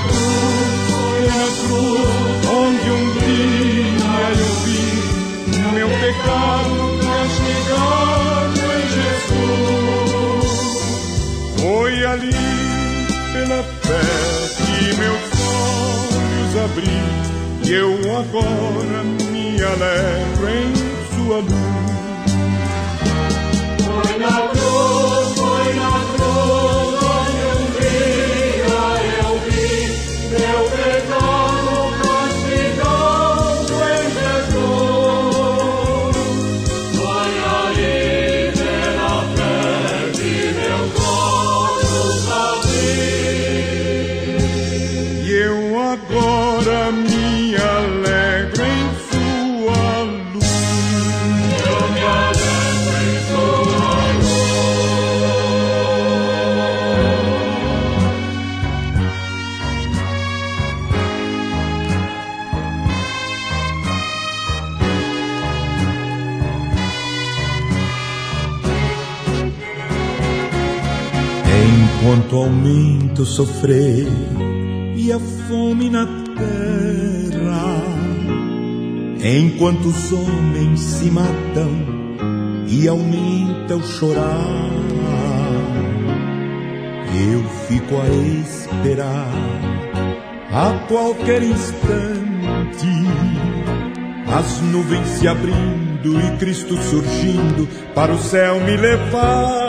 cruz onde um dia eu vi meu pecado abrir, e eu agora me alegro em sua luz. Foi na cruz, onde um dia eu vi meu pecado castigado em Jesus. Foi ali pela fé que meu corpo abri. E eu agora me alegro em sua luz. Eu me alegro em sua Enquanto aumenta o sofrer e a fome na terra, enquanto os homens se matam e aumenta o chorar, eu fico a esperar a qualquer instante as nuvens se abrindo e Cristo surgindo para o céu me levar.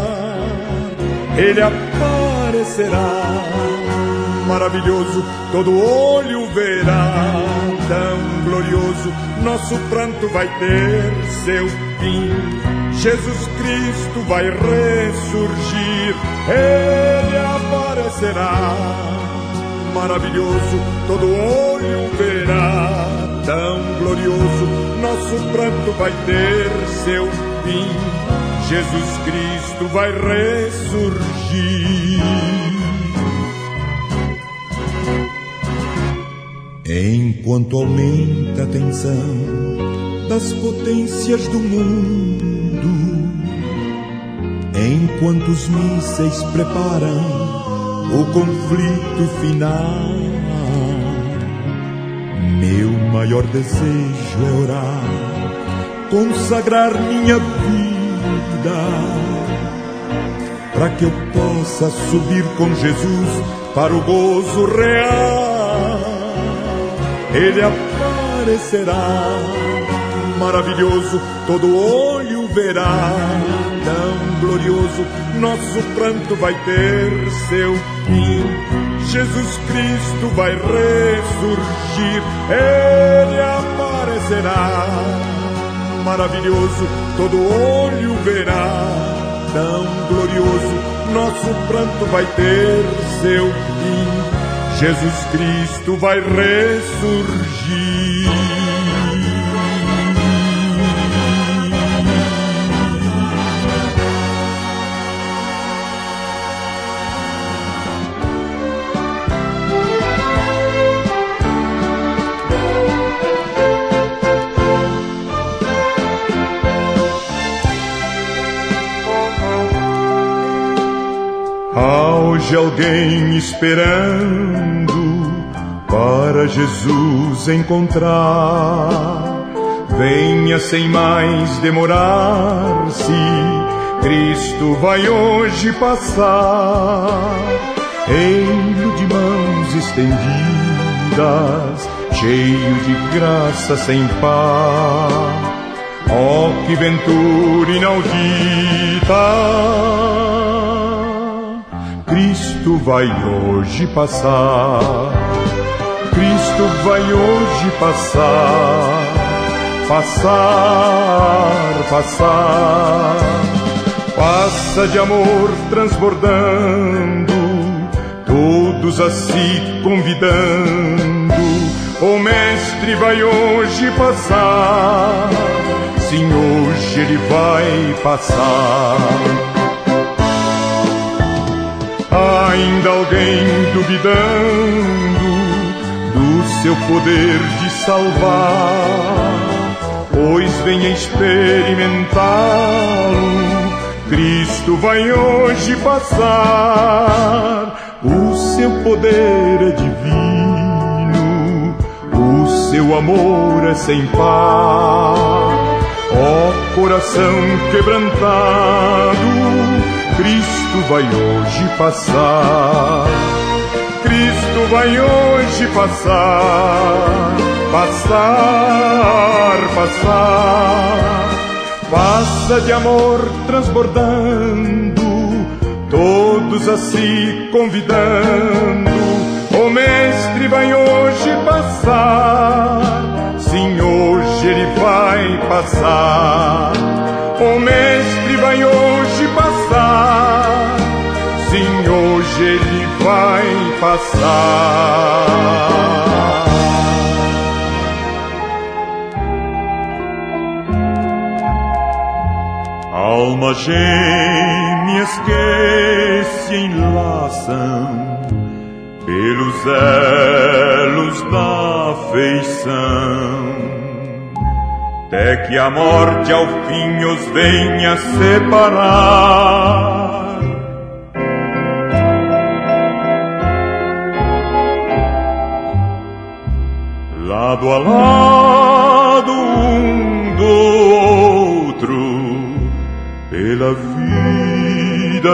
Ele aparecerá, maravilhoso, todo olho verá, tão glorioso, nosso pranto vai ter seu fim. Jesus Cristo vai ressurgir, Ele aparecerá, maravilhoso, todo olho verá, tão glorioso, nosso pranto vai ter seu fim. Jesus Cristo vai ressurgir. Enquanto aumenta a tensão das potências do mundo, enquanto os mísseis preparam o conflito final, meu maior desejo é orar, consagrar minha vida para que eu possa subir com Jesus para o gozo real. Ele aparecerá, maravilhoso, todo olho verá, tão glorioso, nosso pranto vai ter seu fim. Jesus Cristo vai ressurgir, Ele aparecerá, maravilhoso, todo olho verá, tão glorioso, nosso pranto vai ter seu fim. Jesus Cristo vai ressurgir. Há hoje alguém esperando para Jesus encontrar. Venha sem mais demorar-se, Cristo vai hoje passar. Ei-lo de mãos estendidas, cheio de graça sem par. Oh, que ventura inaudita! Cristo vai hoje passar, Cristo vai hoje passar, passar, passar. Passa de amor transbordando, todos a si convidando. O Mestre vai hoje passar, sim, hoje ele vai passar. Ainda alguém duvidando do seu poder de salvar, pois venha experimentá-lo. Cristo vai hoje passar, o seu poder é divino, o seu amor é sem par. Ó coração quebrantado, Cristo vai hoje passar. Cristo vai hoje passar, passar, passar. Passa de amor transbordando, todos a se convidando. O mestre vai hoje passar, sim, hoje ele vai passar. O mestre vai hoje passar, sim, hoje ele vai passar. Almas gêmeas que se enlaçam pelos elos da afeição, até que a morte ao fim os venha separar. Lado a lado um do outro, pela vida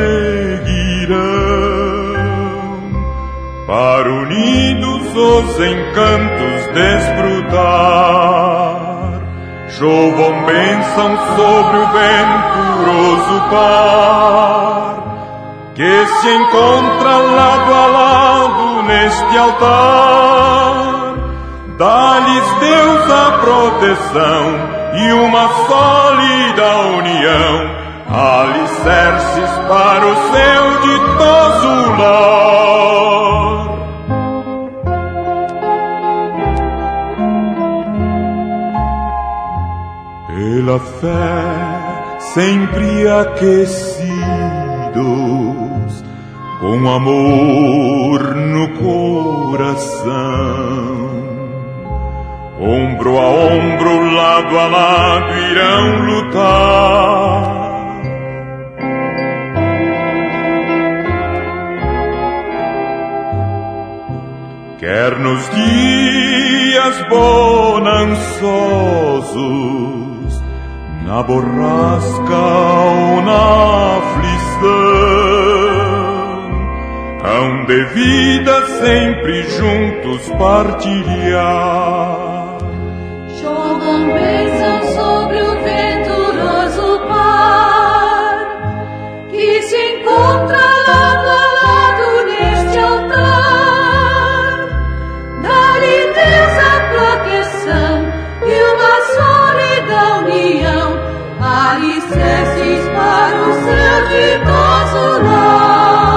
seguirão, para unidos os encantos desfrutar. Chovam bênçãos sobre o venturoso par, que se encontra lado a lado neste altar. Dá-lhes Deus a proteção e uma sólida união, alicerces para o seu ditoso lar. Pela fé sempre aquecidos, com amor no coração, ombro a ombro, lado a lado irão lutar. Quer nos dias bonançosos, na borrasca ou na aflição, hão de vida sempre juntos partilhar. Chovam bênçãos sobre o venturoso par, que se encontra lado a lado neste altar. Dá-lhe Deus a proteção e uma sólida união, alicerces para o seu ditoso lar.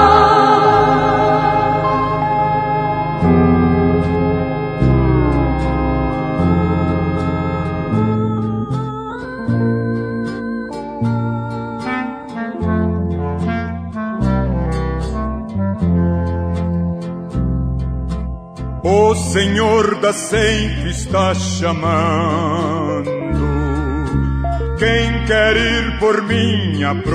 O Senhor da sempre está chamando quem quer ir por mim a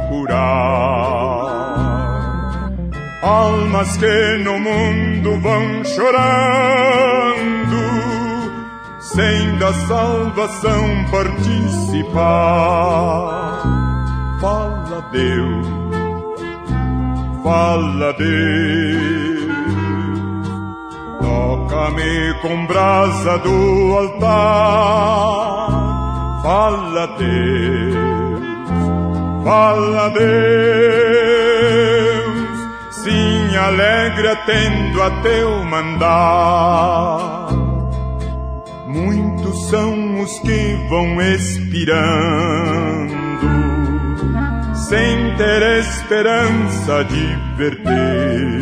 procurar. Almas que no mundo vão chorando, sem da salvação participar. Fala Deus, fala Deus, toca-me com brasa do altar. Fala Deus, fala Deus, sim, alegre atendo a teu mandar. Muitos são os que vão expirando, sem ter esperança de perder.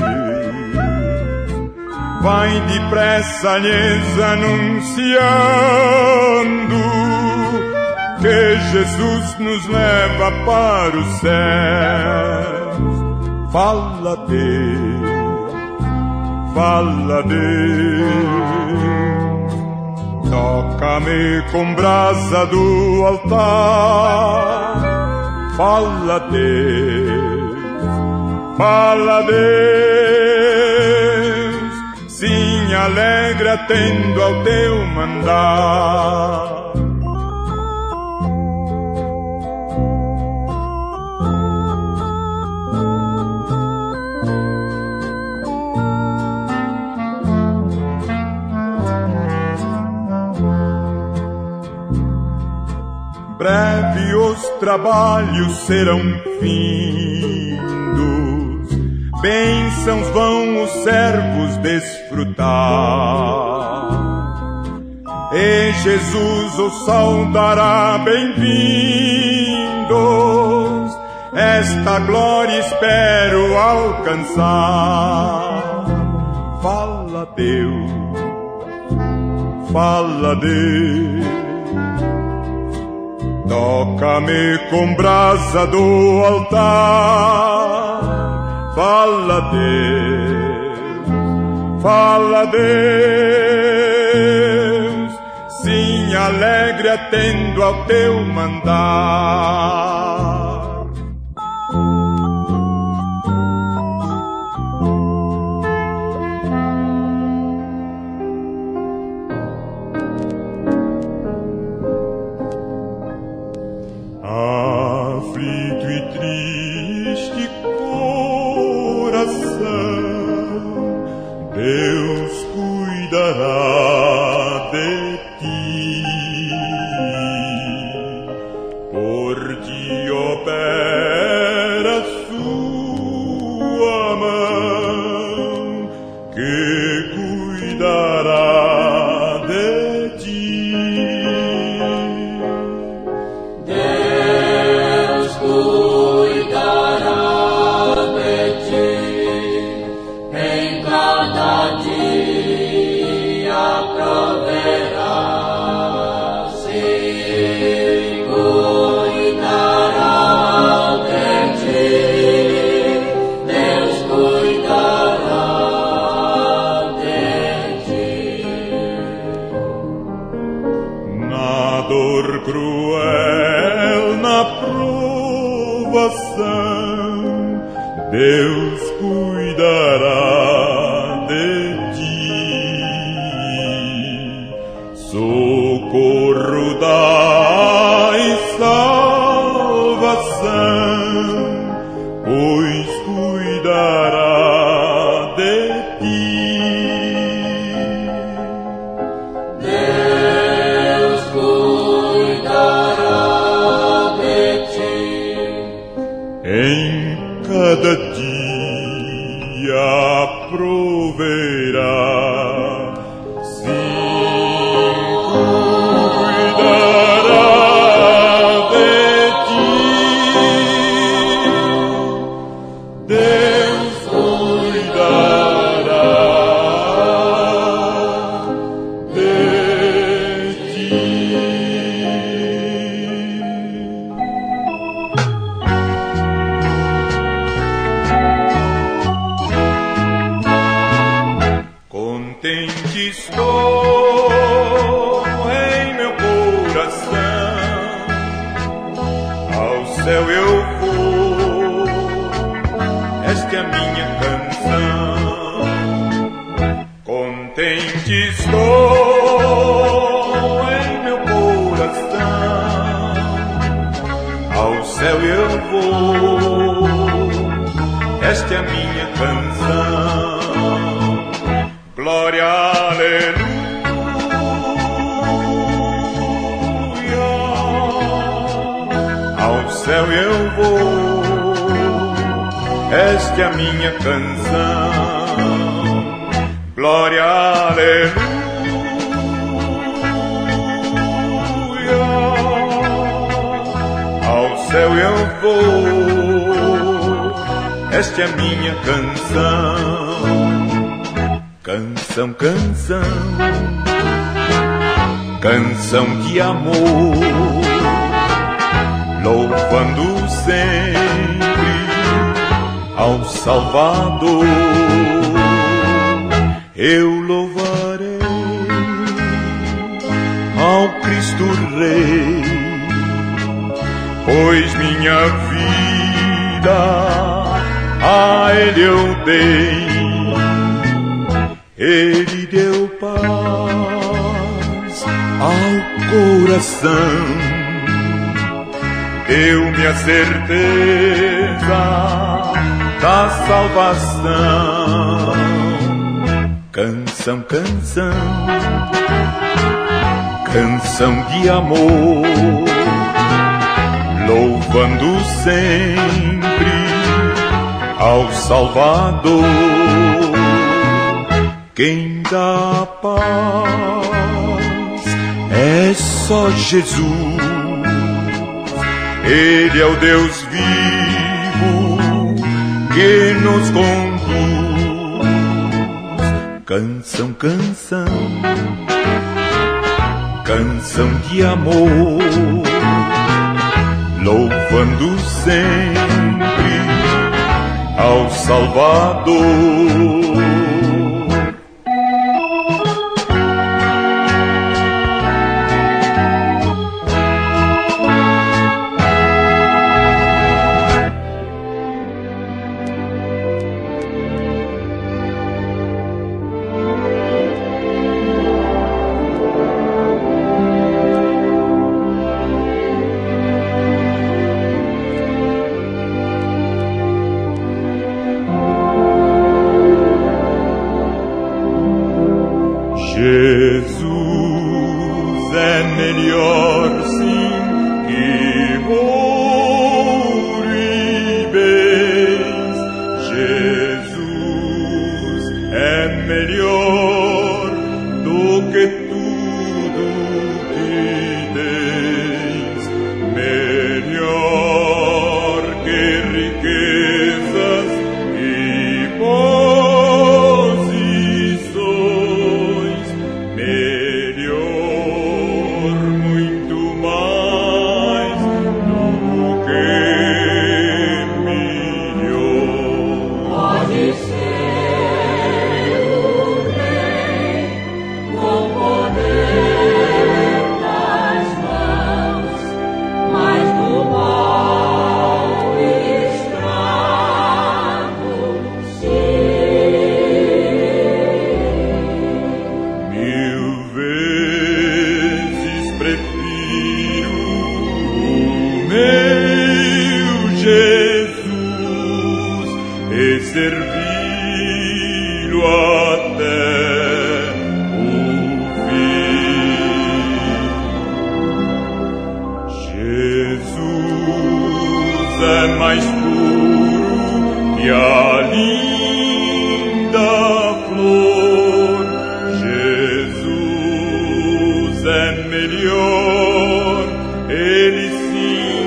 Vai depressa lhes anunciando que Jesus nos leva para os céus. Fala Deus, fala Deus, toca-me com brasa do altar. Fala Deus, fala Deus, sim, alegre atendo ao teu mandar. breve os trabalhos serão findos, bênçãos vão os servos desfrutar, e Jesus os saudará bem-vindos, esta glória espero alcançar. Fala Deus, fala Deus, toca-me com brasa do altar. Fala Deus, fala Deus, sim, alegre atendo ao teu mandar. Aflito e triste coração, Deus cuidará de ti, por ti opera sua mão, que cuidará de ti. Cruel na provação, Deus cuidará de ti, socorro dai salvação, pois cuidará de ti. Em cada dia proverá, sim, cuidará de ti. Deus cuidará de ti. Contente estou em meu coração, ao céu eu vou, esta é a minha canção. Contente estou em meu coração, ao céu eu vou, esta é a minha canção. Glória, aleluia, ao céu eu vou, esta é a minha canção. Glória, aleluia, ao céu eu vou, esta é a minha canção. Canção, canção, canção de amor, louvando sempre ao Salvador. Eu louvarei ao Cristo Rei, pois minha vida a Ele eu dei. Ele deu paz ao coração, deu-me a certeza da salvação. Canção, canção, canção de amor, louvando sempre ao Salvador. Quem dá paz é só Jesus. Ele é o Deus vivo que nos conduz. Canção, canção, canção de amor, louvando sempre ao Salvador. Jesus é melhor sim que ouro e bens. Jesus é melhor do que tudo que tens, melhor que riquezas e posições, melhor, muito mais do que melhor. Pode ser o Rei com poder nas mãos, mas do mal escravo, Mil vezes prefiro o meu Jesus e servi-lo até o fim. Jesus é mais puro que a linda flor. Jesus é melhor, Ele sim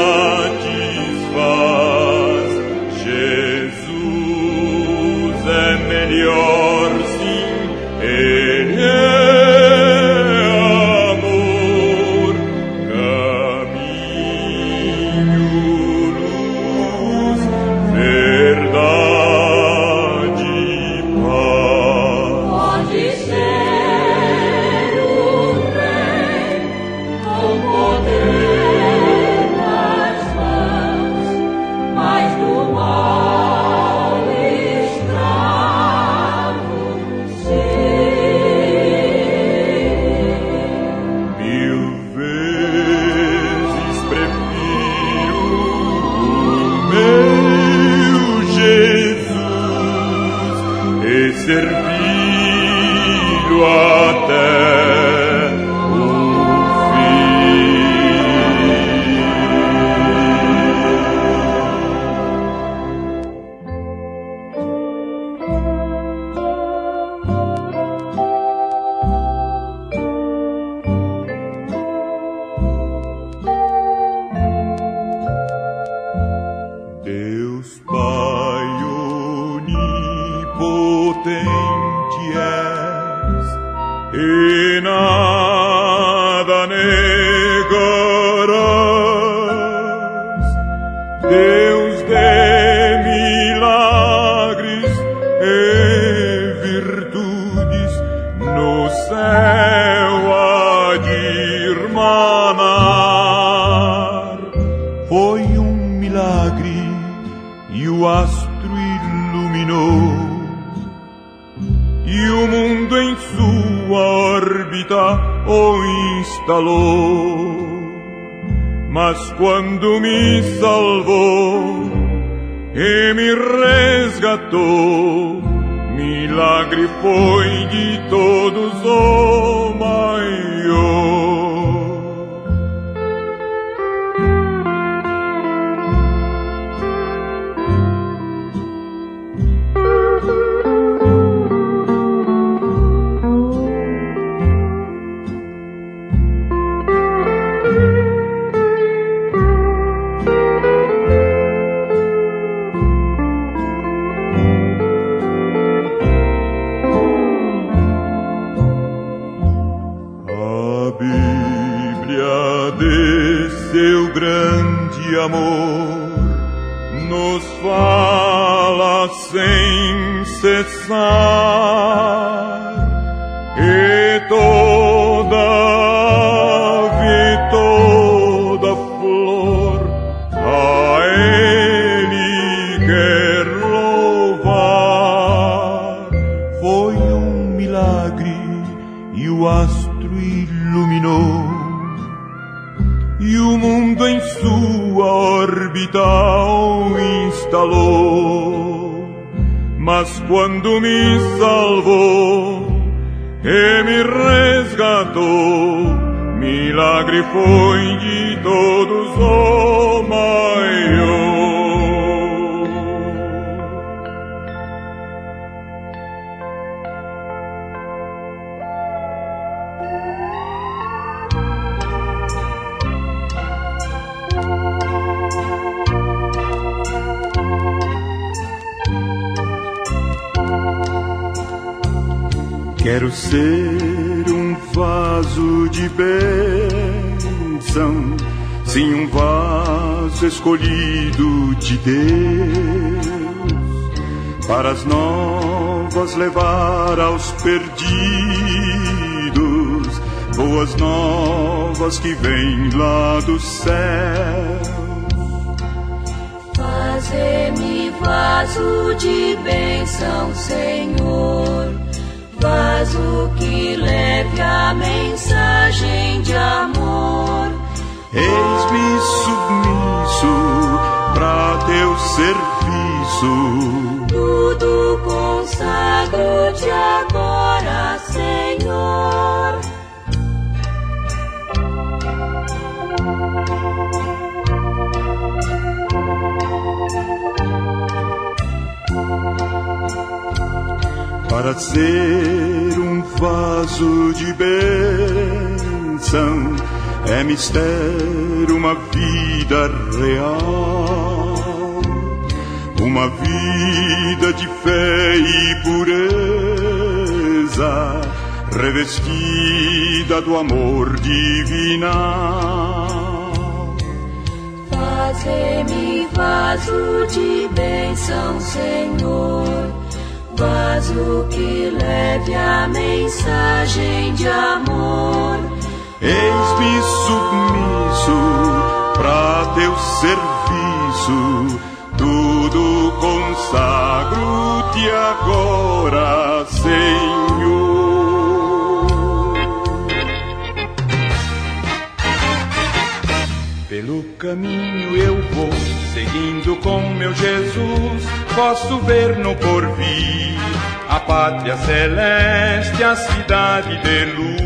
satisfaz. Jesus é melhor, sim, Ele é amor, caminho, luz, verdade e paz. pode ser o Rei com poder nas mãos, mas do mal escravo Mil vezes prefiro o meu Jesus e servi-lo até o Deus Pai onipotente és e nada negarás. Deus de milagres e virtudes no céu há de irmanar. Foi milagre e o astro iluminou e o mundo em sua órbita o instalou. Mas quando me salvou e me resgatou, milagre foi de todos o maior. teu grande amor nos fala sem cessar, e toda ave, toda flor a Ele quer louvar. Foi um milagre e o astro iluminou, e o mundo em sua órbita o instalou. Mas quando me salvou e me resgatou, milagre foi de todos o maior. Quero ser um vaso de bênção, sim, um vaso escolhido de Deus, para as novas levar aos perdidos, boas novas que vêm lá do céu. Faze-me vaso de bênção, Senhor, vaso que leve a mensagem de amor. Eis-me submisso pra teu serviço, Tudo consagro-te agora, Senhor. para ser um vaso de bênção. É mistério uma vida real, uma vida de fé e pureza, revestida do amor divinal. Faze-me vaso de bênção, Senhor, vaso que leve a mensagem de amor. Eis-me submisso pra teu serviço, tudo consagro-te agora, Senhor. Pelo caminho eu vou, seguindo com meu Jesus, posso ver no porvir a pátria celeste, a cidade de luz.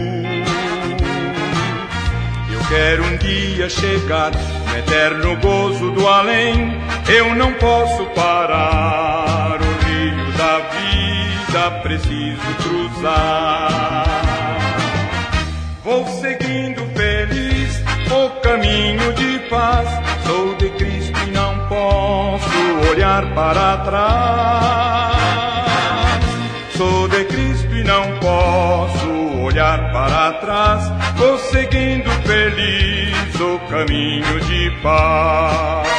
Eu quero um dia chegar no eterno gozo do além. Eu não posso parar, o rio da vida preciso cruzar. Vou seguindo feliz o caminho de paz. Sou de Cristo e não posso olhar para trás. Sou de Cristo e não posso olhar para trás. Vou seguindo feliz o caminho de paz.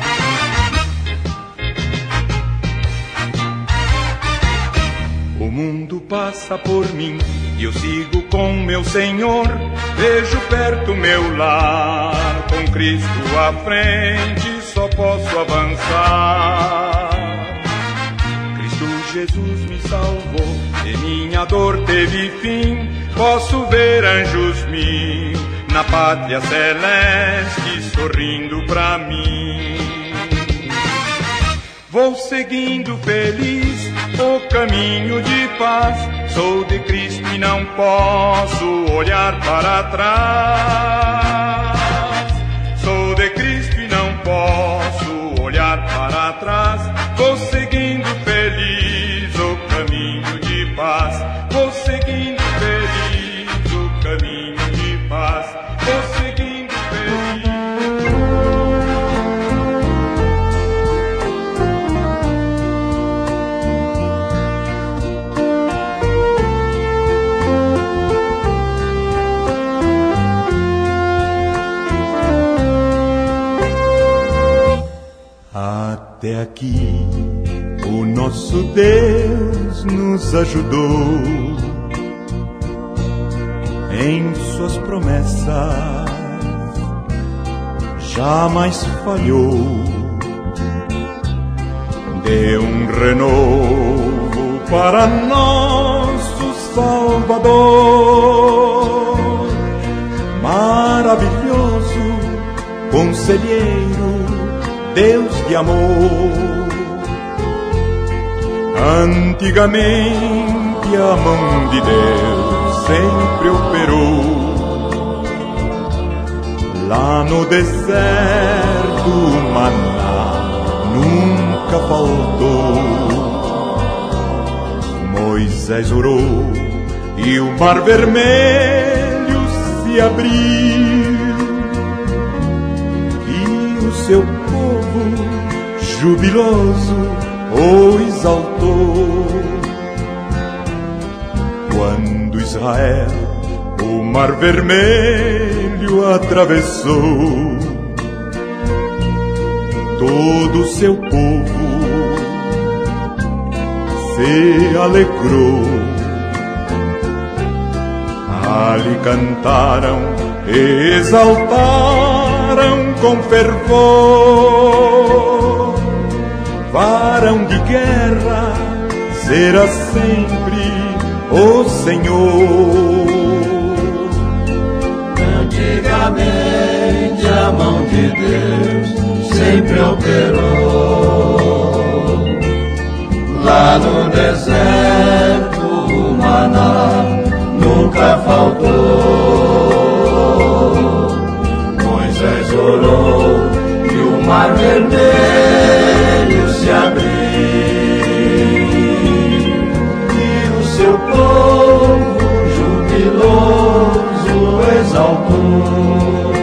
O mundo passa por mim e eu sigo com meu Senhor. Vejo perto meu lar, com Cristo à frente só posso avançar. Cristo Jesus me salvou e minha dor teve fim. Posso ver anjos mil na pátria celeste sorrindo pra mim. Vou seguindo feliz o caminho de paz. Sou de Cristo e não posso olhar para trás. Sou de Cristo e não posso olhar para trás. Vou seguindo feliz o caminho de paz. Vou seguindo feliz o caminho de paz. Vou seguindo feliz. Até aqui o nosso Deus nos ajudou, em suas promessas jamais falhou. Deu um renovo para nosso Salvador, maravilhoso conselheiro, Deus de amor. Antigamente a mão de Deus sempre operou, lá no deserto o maná nunca faltou. Moisés orou e o mar vermelho se abriu, e o seu povo jubiloso o exaltou. Quando Israel o mar vermelho atravessou, todo o seu povo se alegrou. Ali cantaram e exaltaram com fervor. Varão de guerra será sempre o Senhor. Antigamente a mão de Deus sempre operou, lá no deserto o maná nunca faltou. Moisés orou e o mar vermelho se abriu, e o seu povo jubiloso exaltou.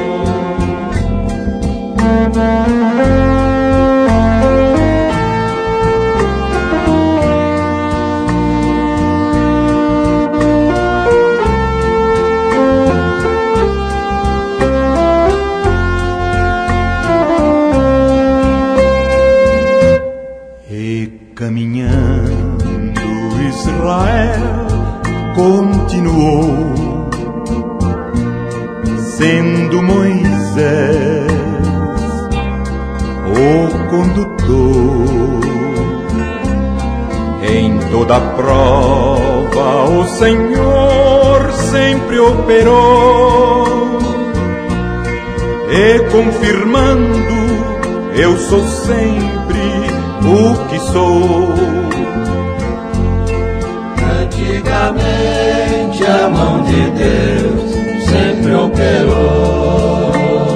Caminhando Israel continuou, sendo Moisés o condutor. Em toda prova o Senhor sempre operou, e confirmando eu sou sempre o que sou. Antigamente a mão de Deus sempre operou,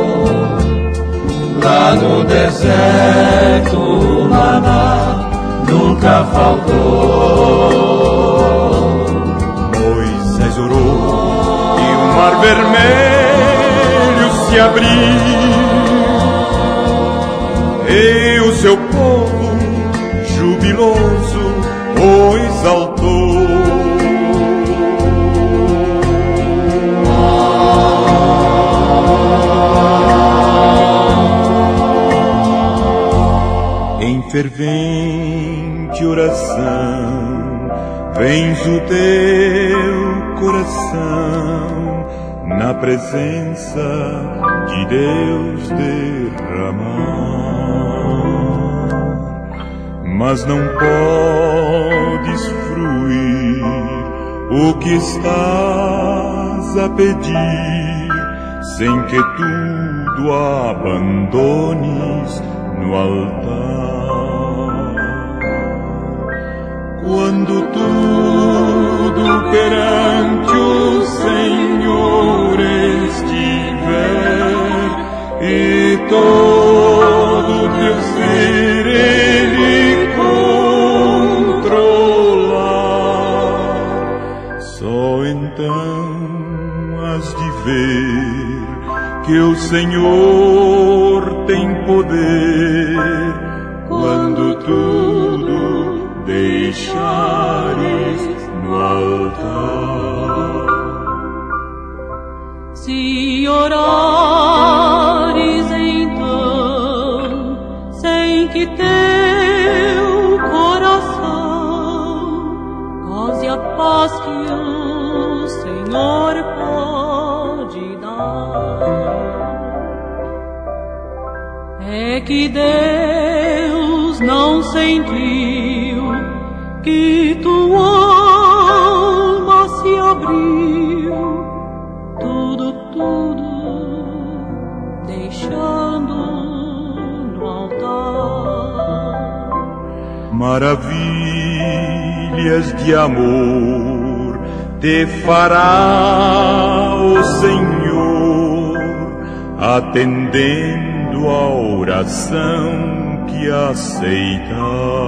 lá no deserto o maná nunca faltou. Moisés orou e o mar vermelho se abriu, e o seu povo jubiloso o exaltou. Em fervente oração vens o teu coração na presença de Deus derramar. Mas não podes fruir o que estás a pedir, sem que tudo abandones no altar. Quando tudo perante o Senhor estiver e todo teu ser Ele controlar, só então has de ver que o Senhor tem poder, quando tudo deixares no altar. Se orares então, sem que tenhas Senhor pode dar. É que Deus não sentiu que tua alma se abriu, tudo deixando no altar. Maravilhas de amor te fará o Senhor, atendendo a oração que aceitar.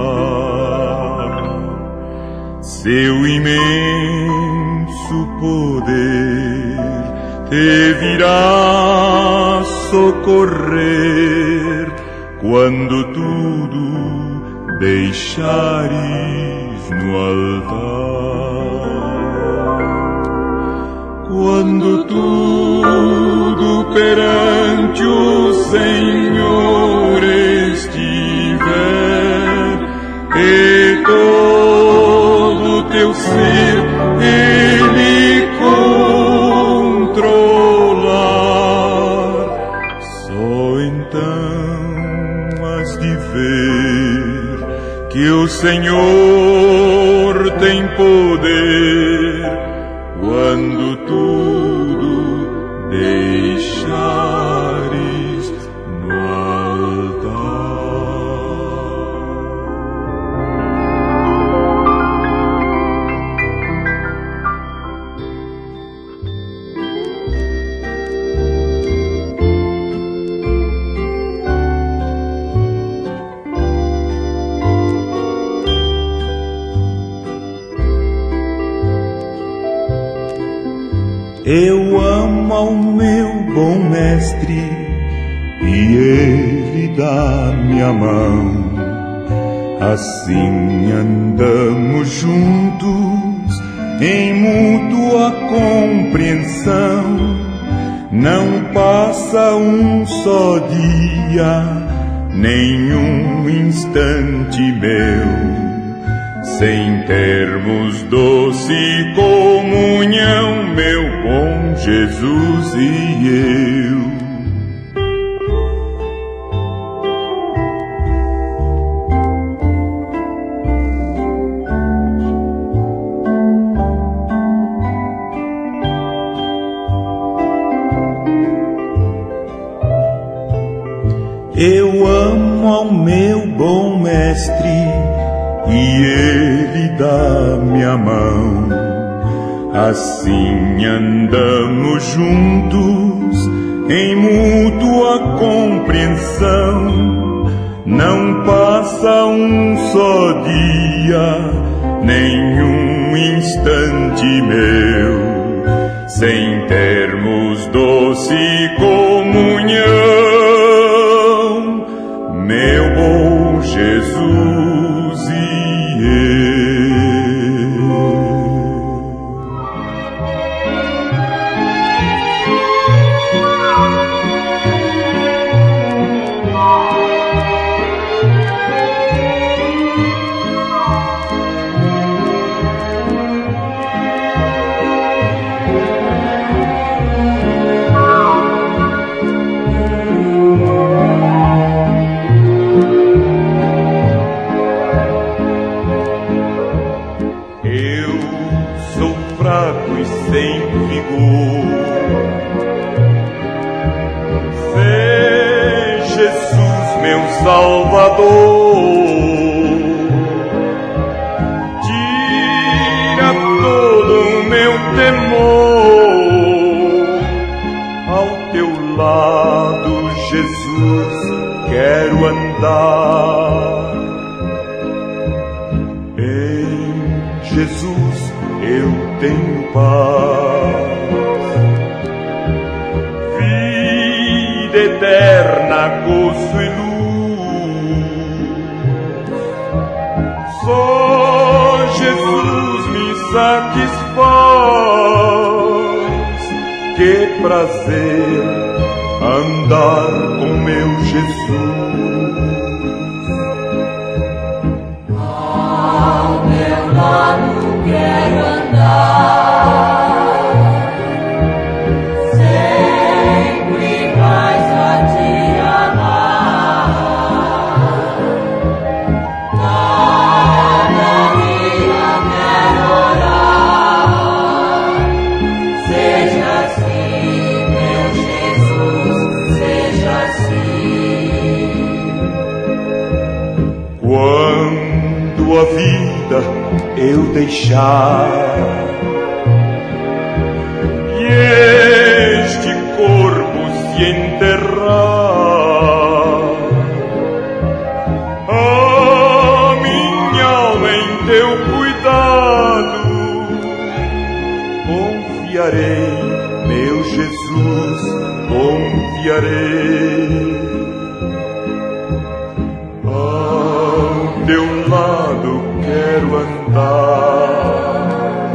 Seu imenso poder te virá socorrer quando tudo deixares no altar. Quando tudo perante o Senhor estiver e todo teu ser Ele controlar, só então has de ver que o Senhor tem poder quando tudo deixares no Eu amo ao meu bom mestre e ele dá-me a mão. Assim andamos juntos em mútua compreensão. Não passa um só dia, nenhum instante meu, sem termos doce comunhão, meu bom Jesus e eu. Eu amo ao meu bom mestre e ele dá-me a mão. Assim andamos juntos em mútua compreensão. Não passa um só dia, nenhum instante meu, sem termos doce comunhão, meu bom Jesus e eu. Salvador, tira todo o meu temor. Ao teu lado, Jesus, quero andar. Em Jesus eu tenho paz, vida eterna, gozo e luz. Só Jesus me satisfaz. Que prazer andar com meu Jesus. Ao meu lado quero andar. deixar. E este corpo se enterrar, a minha alma em teu cuidado confiarei, meu Jesus, confiarei. Ao teu lado quero andar,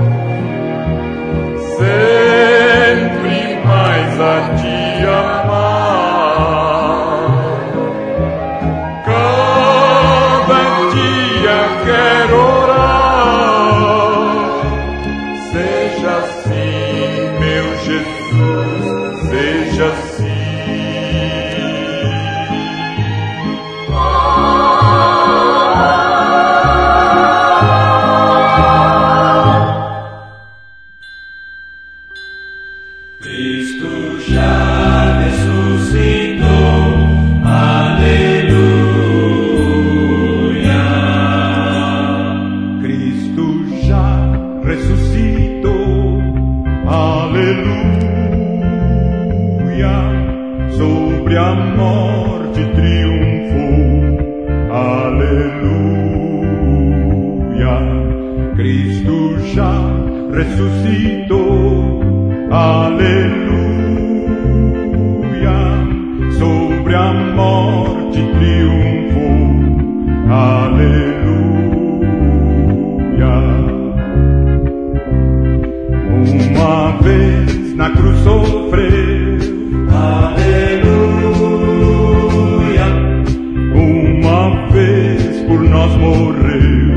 sempre mais a te amar. Cada dia quero orar, seja assim, meu Jesus, seja assim. Cristo já ressuscitou, aleluia. Cristo já ressuscitou, aleluia. Sobre a morte triunfou, aleluia. Cristo já ressuscitou, aleluia. Sobre a morte triunfou, aleluia. Uma vez na cruz sofreu, aleluia. Uma vez por nós morreu,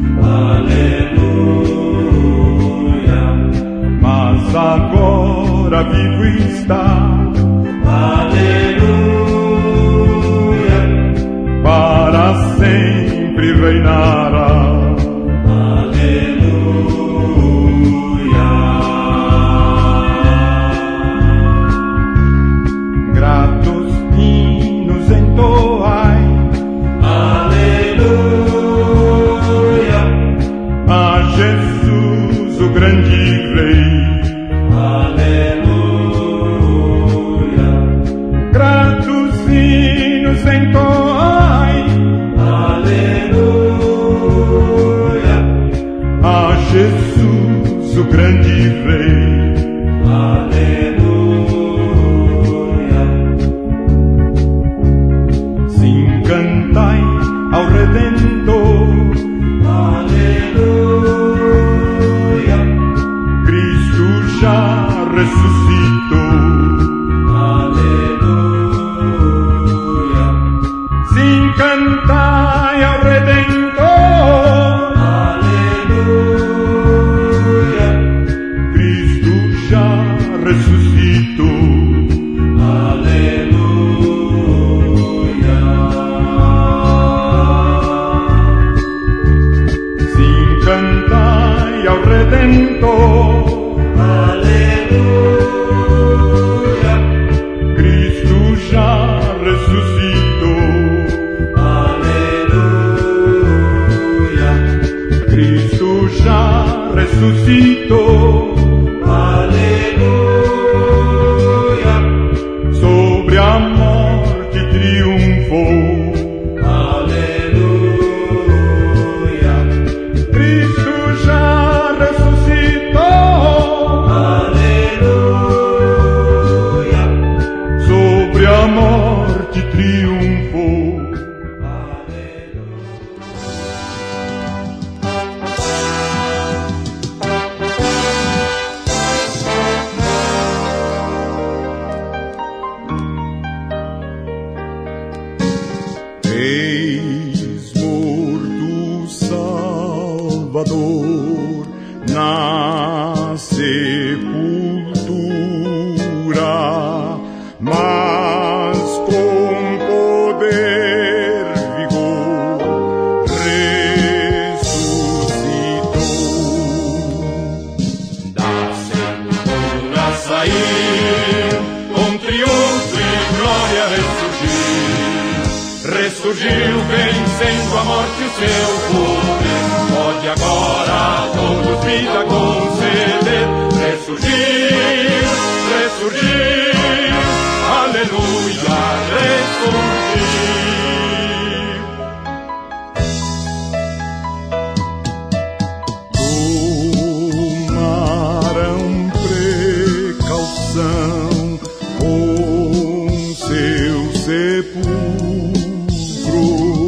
aleluia. Mas agora vivo está, aleluia. Para sempre reinará, aleluia. Gratos hinos entoai, aleluia. A Jesus o grande Rei, aleluia. Gratos hinos entoai, aleluia. A Jesus o grande Rei, aleluia. Sim, cantai ao Redentor, aleluia. Cristo já ressuscitou, aleluia. Sim, cantai ao Redentor, aleluia. Cristo já ressuscitou, aleluia. Sim, cantai ao Redentor, aleluia. Cristo já ressuscitou, aleluia. Cristo já ressuscitou, aleluia. Sobre a morte triunfou, aleluia. Cristo já ressuscitou, aleluia. Sobre a morte triunfou, eis morto Salvador na sepultura, mas com poder, vigor, ressuscitou. Da sepultura saiu, com triunfo e glória ressurgiu, vencendo a morte o seu poder. Pode pode agora todos vida conceder. Ressurgir, ressurgir, aleluia, ressurgir. Tomaram precaução com seu sepulcro,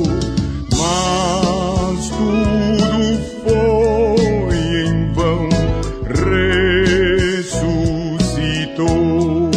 mas tudo foi em vão, ressuscitou.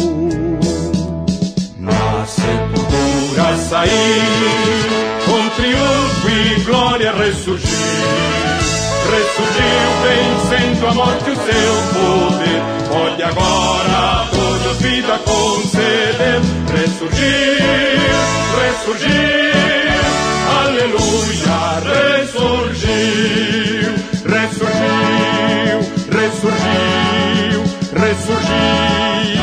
Na sepultura sair, com triunfo e glória ressurgir. Ressurgiu vencendo a morte o seu poder, pode agora todos vida conceder. Ressurgir, ressurgir, aleluia, ressurgiu, ressurgiu, ressurgiu, ressurgiu.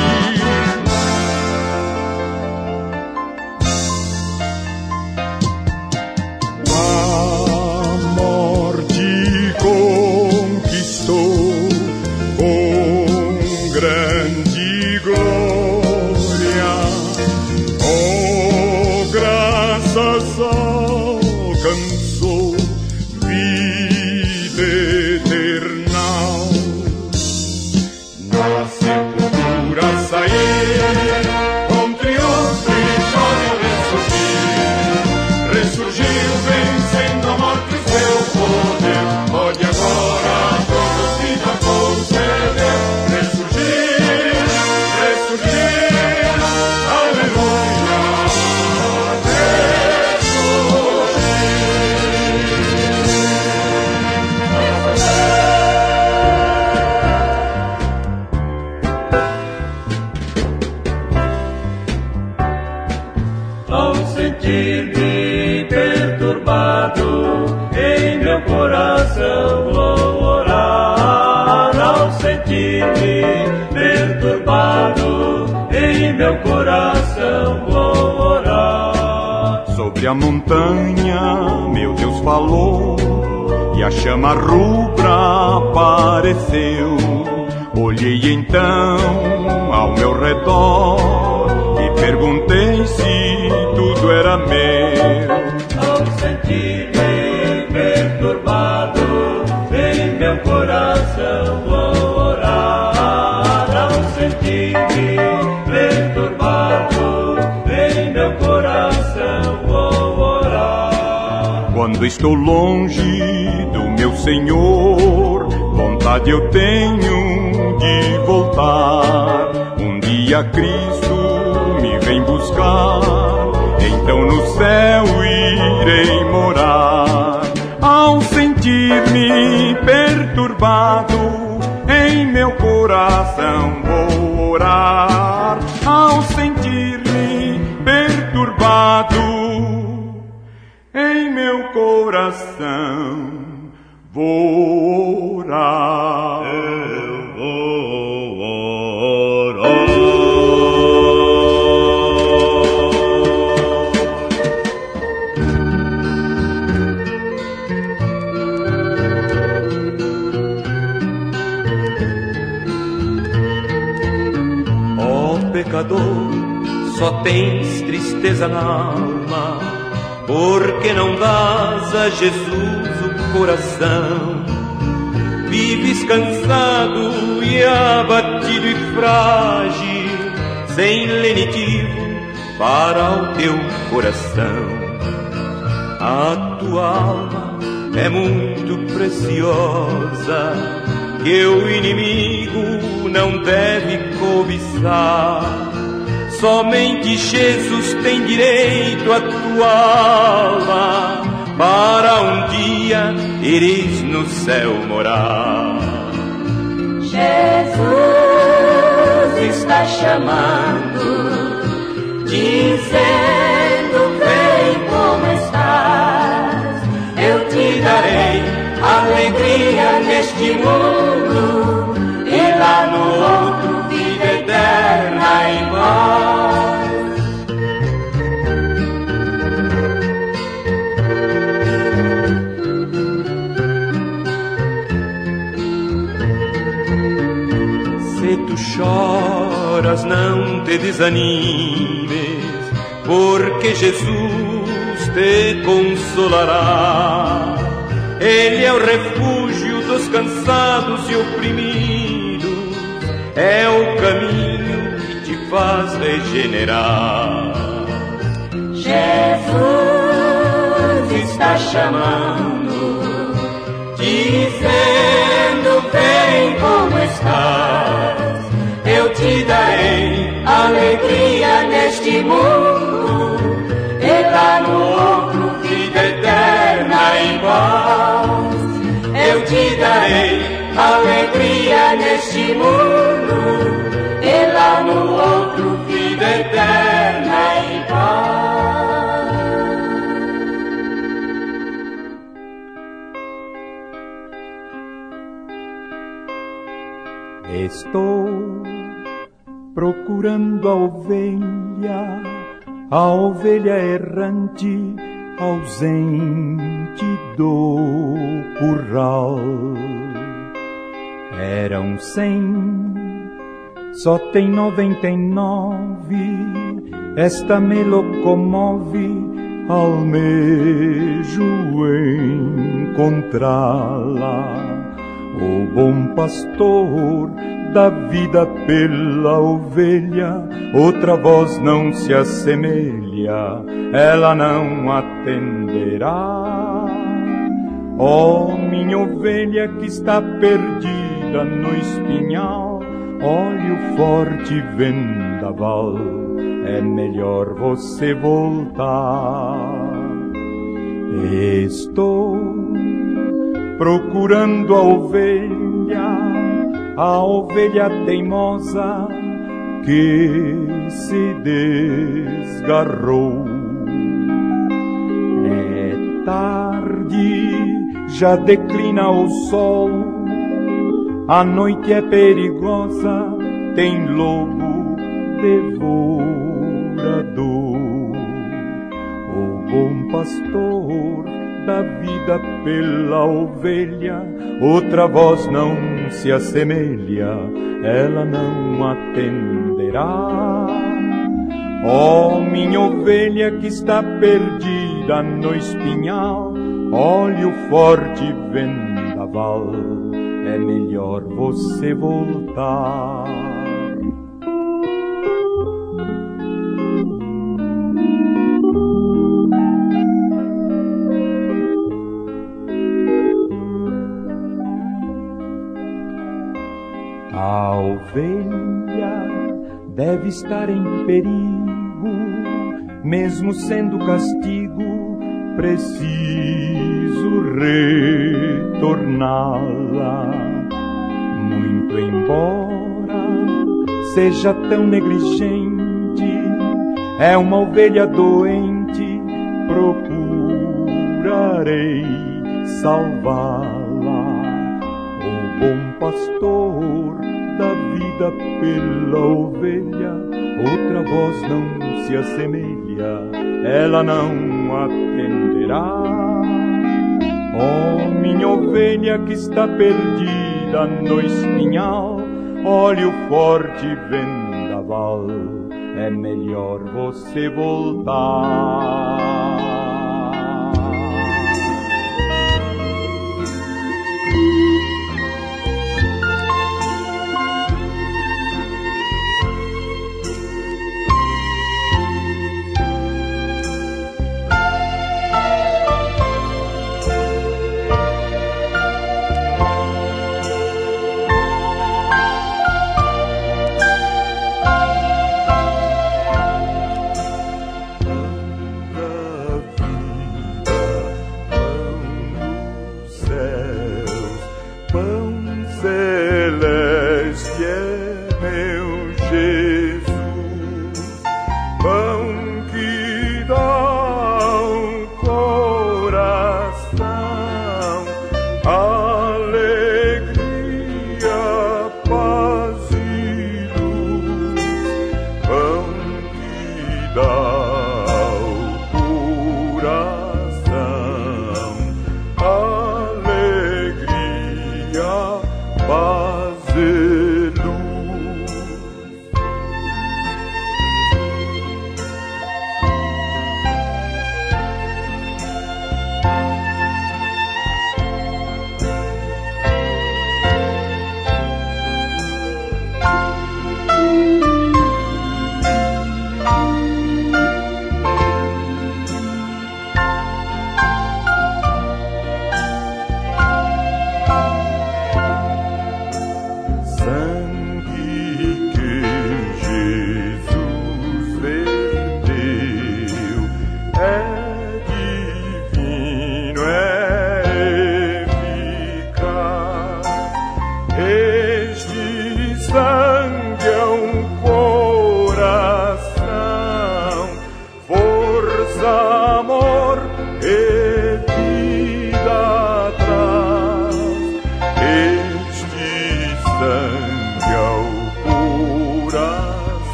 Alcançou vida eterna. Na sepultura sair, com triunfo e glória ressurgir. Ressurgiu vencendo a morte o seu poder, pode agora todos vida conceder. Ressurgir, ressurgir, aleluia, sentir-me perturbado, em meu coração vou orar. Ao sentir-me perturbado, em meu coração vou orar. Sobre a montanha, meu Deus falou, e a chama rubra apareceu. Olhei então ao meu redor e perguntei se tudo era meu. Ao sentir-me perturbado, em meu coração vou orar. Ao sentir-me perturbado, em meu coração vou orar. Quando estou longe do meu Senhor, vontade eu tenho de voltar. Um dia Cristo me vem buscar, então no céu irei morar. Ao sentir-me perturbado, em meu coração vou orar. Ao sentir-me perturbado, em meu coração vou orar. Eu vou orar. Pecador, só tens tristeza na alma, porque não dás a Jesus o coração. Vives cansado e abatido e frágil, sem lenitivo para o teu coração. A tua alma é muito preciosa, que o inimigo não deve cobiçar. Somente Jesus tem direito à tua alma, para um dia ires no céu morar. Jesus está chamando, dizendo: vem como estás, eu te darei alegria neste mundo, e lá no outro vida eterna em paz. choras, não te desanimes, porque Jesus te consolará. Ele é o refúgio dos cansados e oprimidos, é o caminho que te faz regenerar. Jesus está chamando, dizendo: vem como estás, eu te darei alegria neste mundo, e lá no outro vida eterna em paz. Eu te darei alegria neste mundo, e lá no outro vida eterna em paz. Estou procurando a ovelha errante, ausente do curral. Eram 100, só tem 99, esta me locomove, almejo encontrá-la. O bom pastor dá vida pela ovelha, outra voz não se assemelha, ela não atenderá. Ó minha ovelha que está perdida no espinhal, olhe o forte vendaval, é melhor você voltar. Estou procurando a ovelha teimosa que se desgarrou. É tarde, já declina o sol, a noite é perigosa, tem lobo devorador. O bom pastor dá vida pela ovelha, outra voz não se assemelha, ela não atenderá. Ó minha ovelha que está perdida no espinhal, olhe o forte vendaval, é melhor você voltar. A ovelha deve estar em perigo, mesmo sendo castigo, preciso retorná-la. Muito embora seja tão negligente, é uma ovelha doente, procurarei salvá-la. O bom pastor dá vida pela ovelha, outra voz não se assemelha, ela não atenderá. Ó minha ovelha que está perdida no espinhal, olhe o forte vendaval, é melhor você voltar.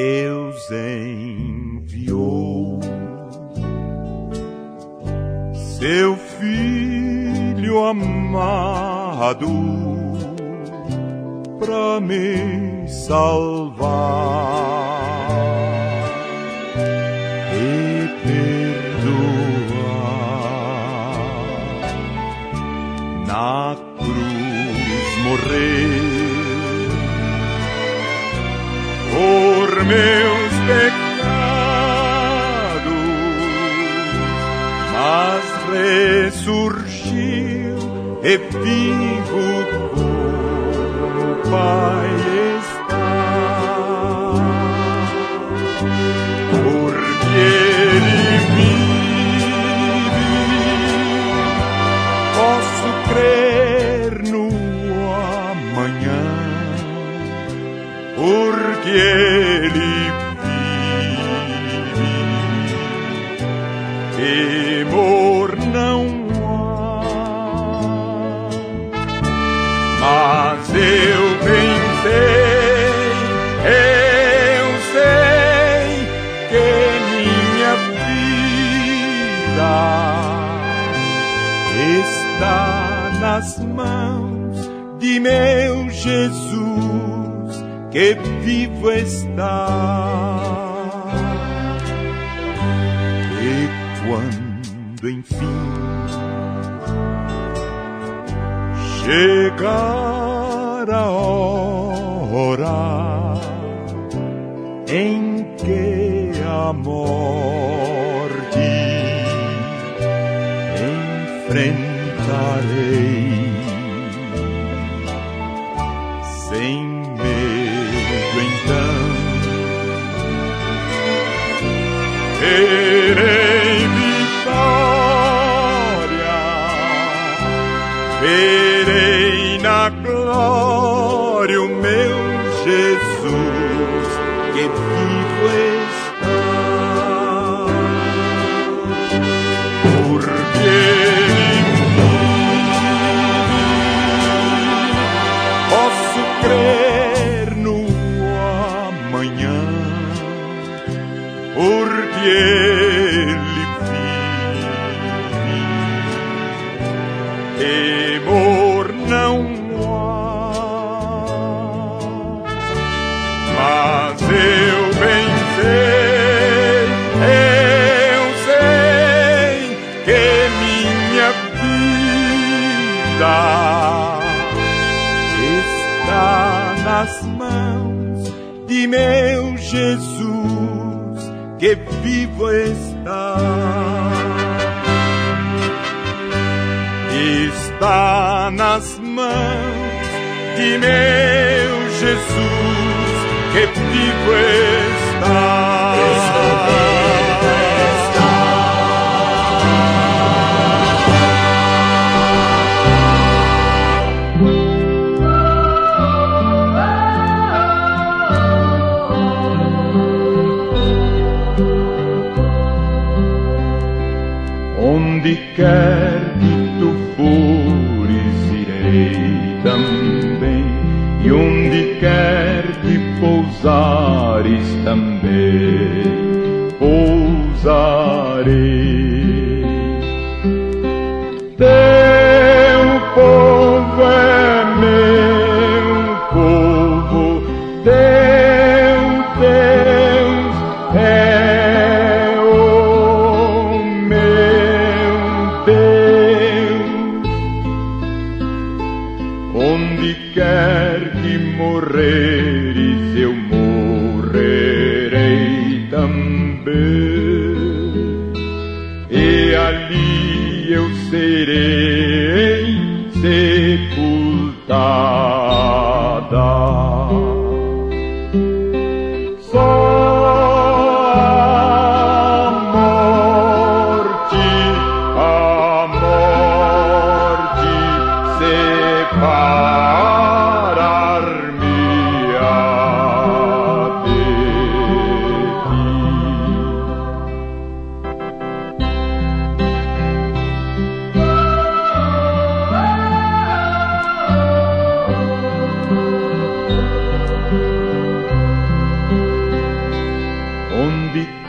Deus enviou seu Filho amado pra me salvar e perdoar. Na cruz morrer por meus pecados, mas ressurgiu e vivo como o Pai está. Porque Ele vive, posso crer no amanhã. Porque Ele vive, temor não há. Mas eu pensei, eu sei que minha vida está nas mãos de meu Jesus, que vivo está. E quando enfim chegar a hora em que a morte enfrentarei, sem medo então terei vitória, verei na glória o meu Jesus, que vivo está. Porque Ele vive, posso crer no amanhã. Porque Ele vive, temor não há. Mas eu bem sei que minha vida está nas mãos de meu Jesus, que vivo está. Está nas mãos de meu Jesus, que vivo está. Onde quer que tu fores, irei também, e onde quer que pousares também, pousarei. Teu povo é meu povo, teu Deus é o meu Deus. Onde quer que morreres, eu morrerei também, e ali eu serei sepultada. Só a morte separar-me-á de ti.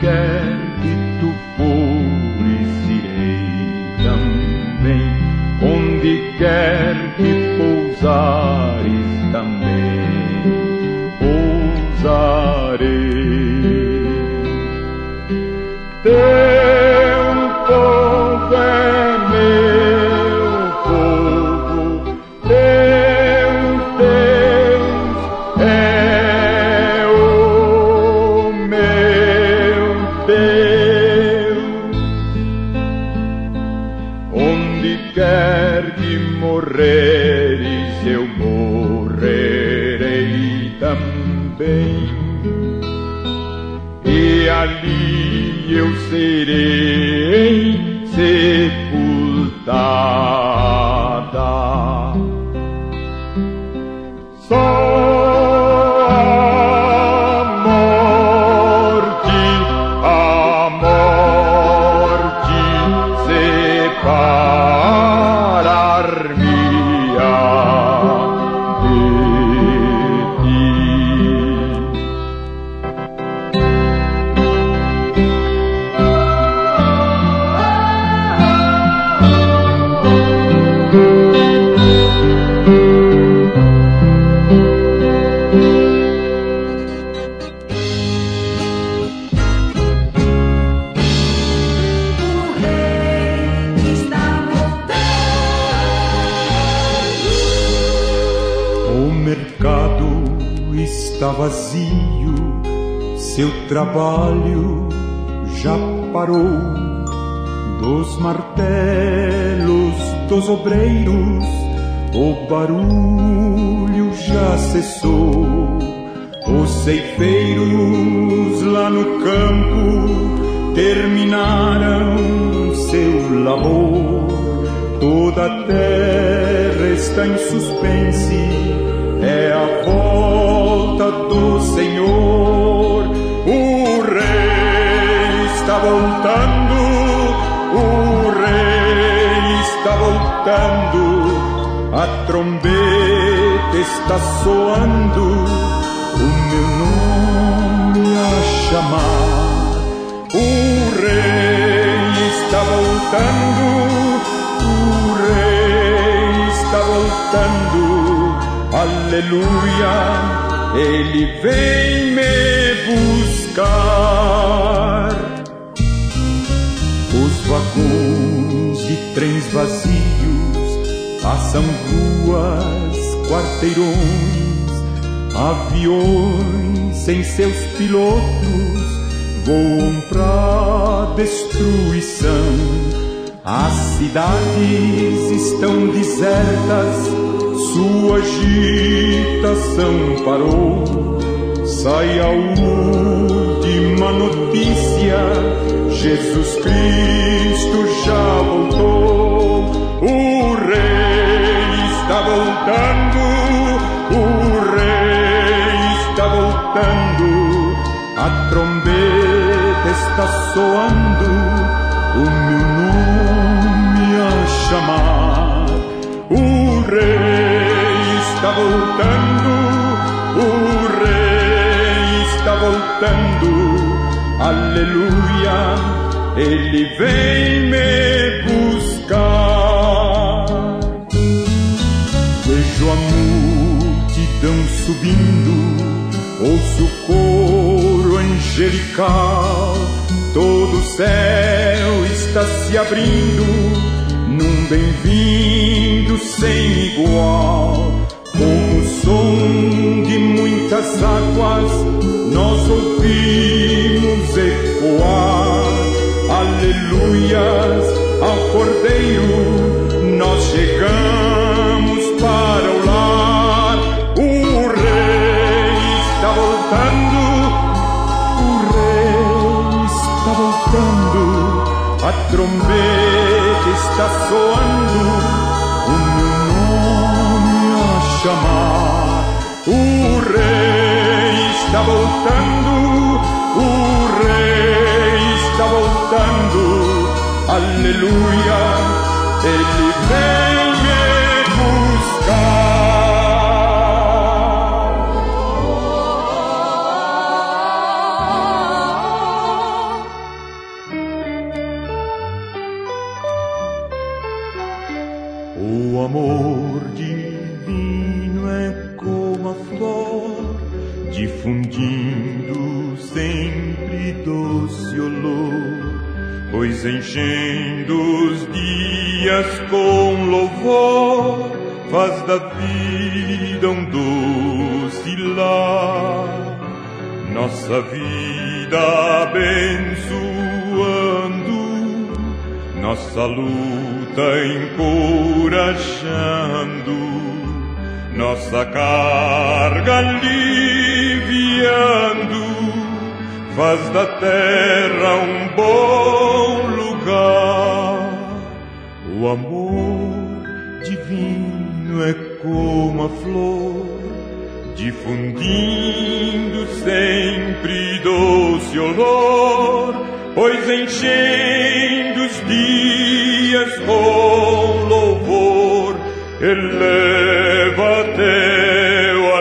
quer que tu fores, irei também. Onde quer que pousares, também pousarei. Teu povo é meu povo, teu Deus é o meu Deus. Onde quer que morreres, eu morrerei também, e ali eu serei sepultada. Só a morte separar-me-á de ti. O mercado está vazio, seu trabalho já parou. Dos martelos dos obreiros, o barulho já cessou. Os ceifeiros lá no campo terminaram seu labor. Toda a terra está em suspense, é a volta do Senhor. O Rei está voltando, o Rei está voltando, a trombeta está soando, o meu nome a chamar. O Rei está voltando, o Rei está voltando, aleluia, Ele vem me buscar. Os vagões de trens vazios passam ruas, quarteirões, aviões sem seus pilotos voam pra destruição. As cidades estão desertas, sua agitação parou. Sai a última notícia, Jesus Cristo já voltou. O Rei está voltando, o Rei está voltando, a trombeta está soando, o meu nome a chamar. O Rei está voltando, o Rei está voltando, aleluia, Ele vem me buscar. Vejo a multidão subindo, ouço o coro angelical, todo o céu está se abrindo num bem-vindo sem igual. Com o som de muitas águas nós ouvimos ecoar, aleluias ao Cordeiro, nós chegamos para o lar. O Rei está voltando, o Rei está voltando, a trombeta está soando, o meu nome a chamar. O Rei está voltando, o Rei está voltando, aleluia, Ele vem me buscar. amor divino é como a flor, difundindo sempre doce olor, pois enchendo os dias com louvor, faz da vida um doce lar. Nossa vida abençoando, nossa luta encorajando, nossa carga aliviando, faz da terra um bom lugar. O amor divino é como a flor, difundindo sempre doce olor, pois enchendo os dias com louvor, eleva até o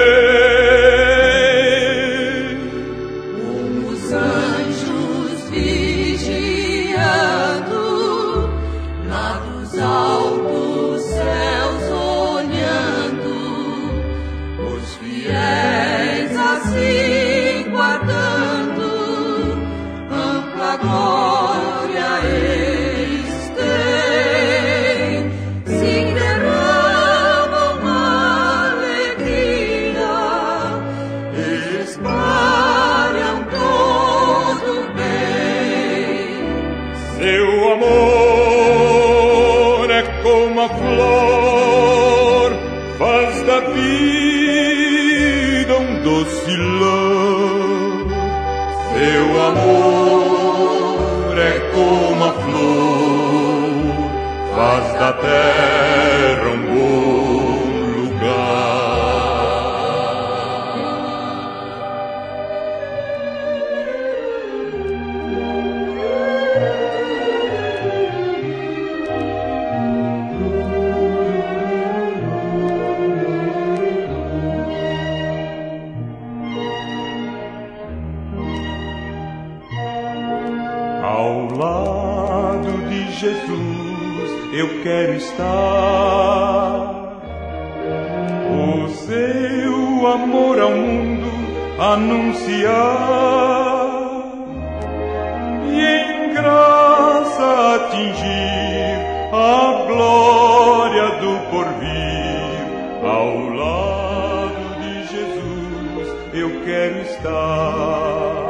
além. Os anjos vigiando, lá dos altos céus olhando, os fiéis assim guardando, ampla glória eles têm, se derramam alegria, espalham todo o bem. Seu amor é como a flor, faz da vida um doce lar. Seu amor é como a flor, faz da terra um bom lugar. Ao lado de Jesus eu quero estar, o seu amor ao mundo anunciar, e em graça atingir a glória do porvir. Ao lado de Jesus eu quero estar.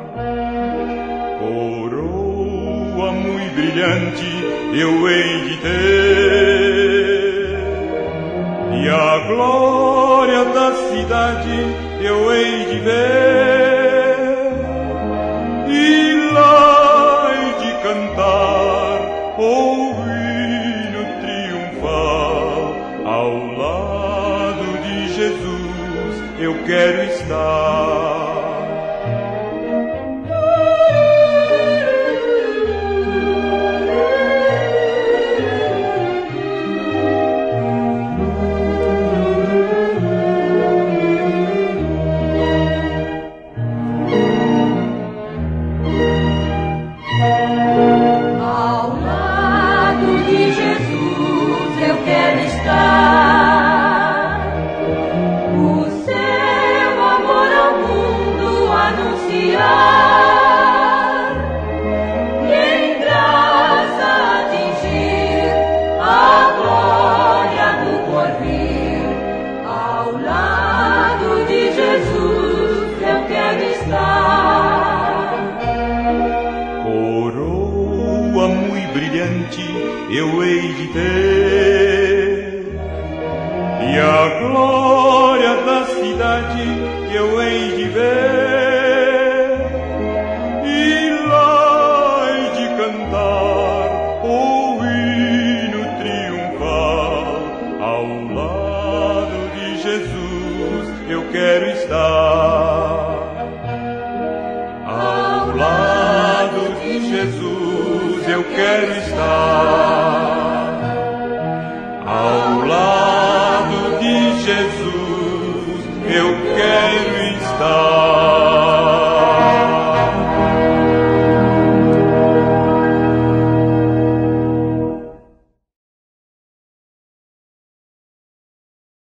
Coroa muito brilhante eu hei de ter, e a glória da cidade eu hei de ver, e lá hei de cantar o hino triunfal. Ao lado de Jesus eu quero estar. Eu hei de ter, e a glória da cidade eu hei de ver, e lá hei de cantar o hino triunfal. Ao lado de Jesus eu quero estar. Ao lado de Jesus eu quero estar. Ao lado de Jesus eu quero estar.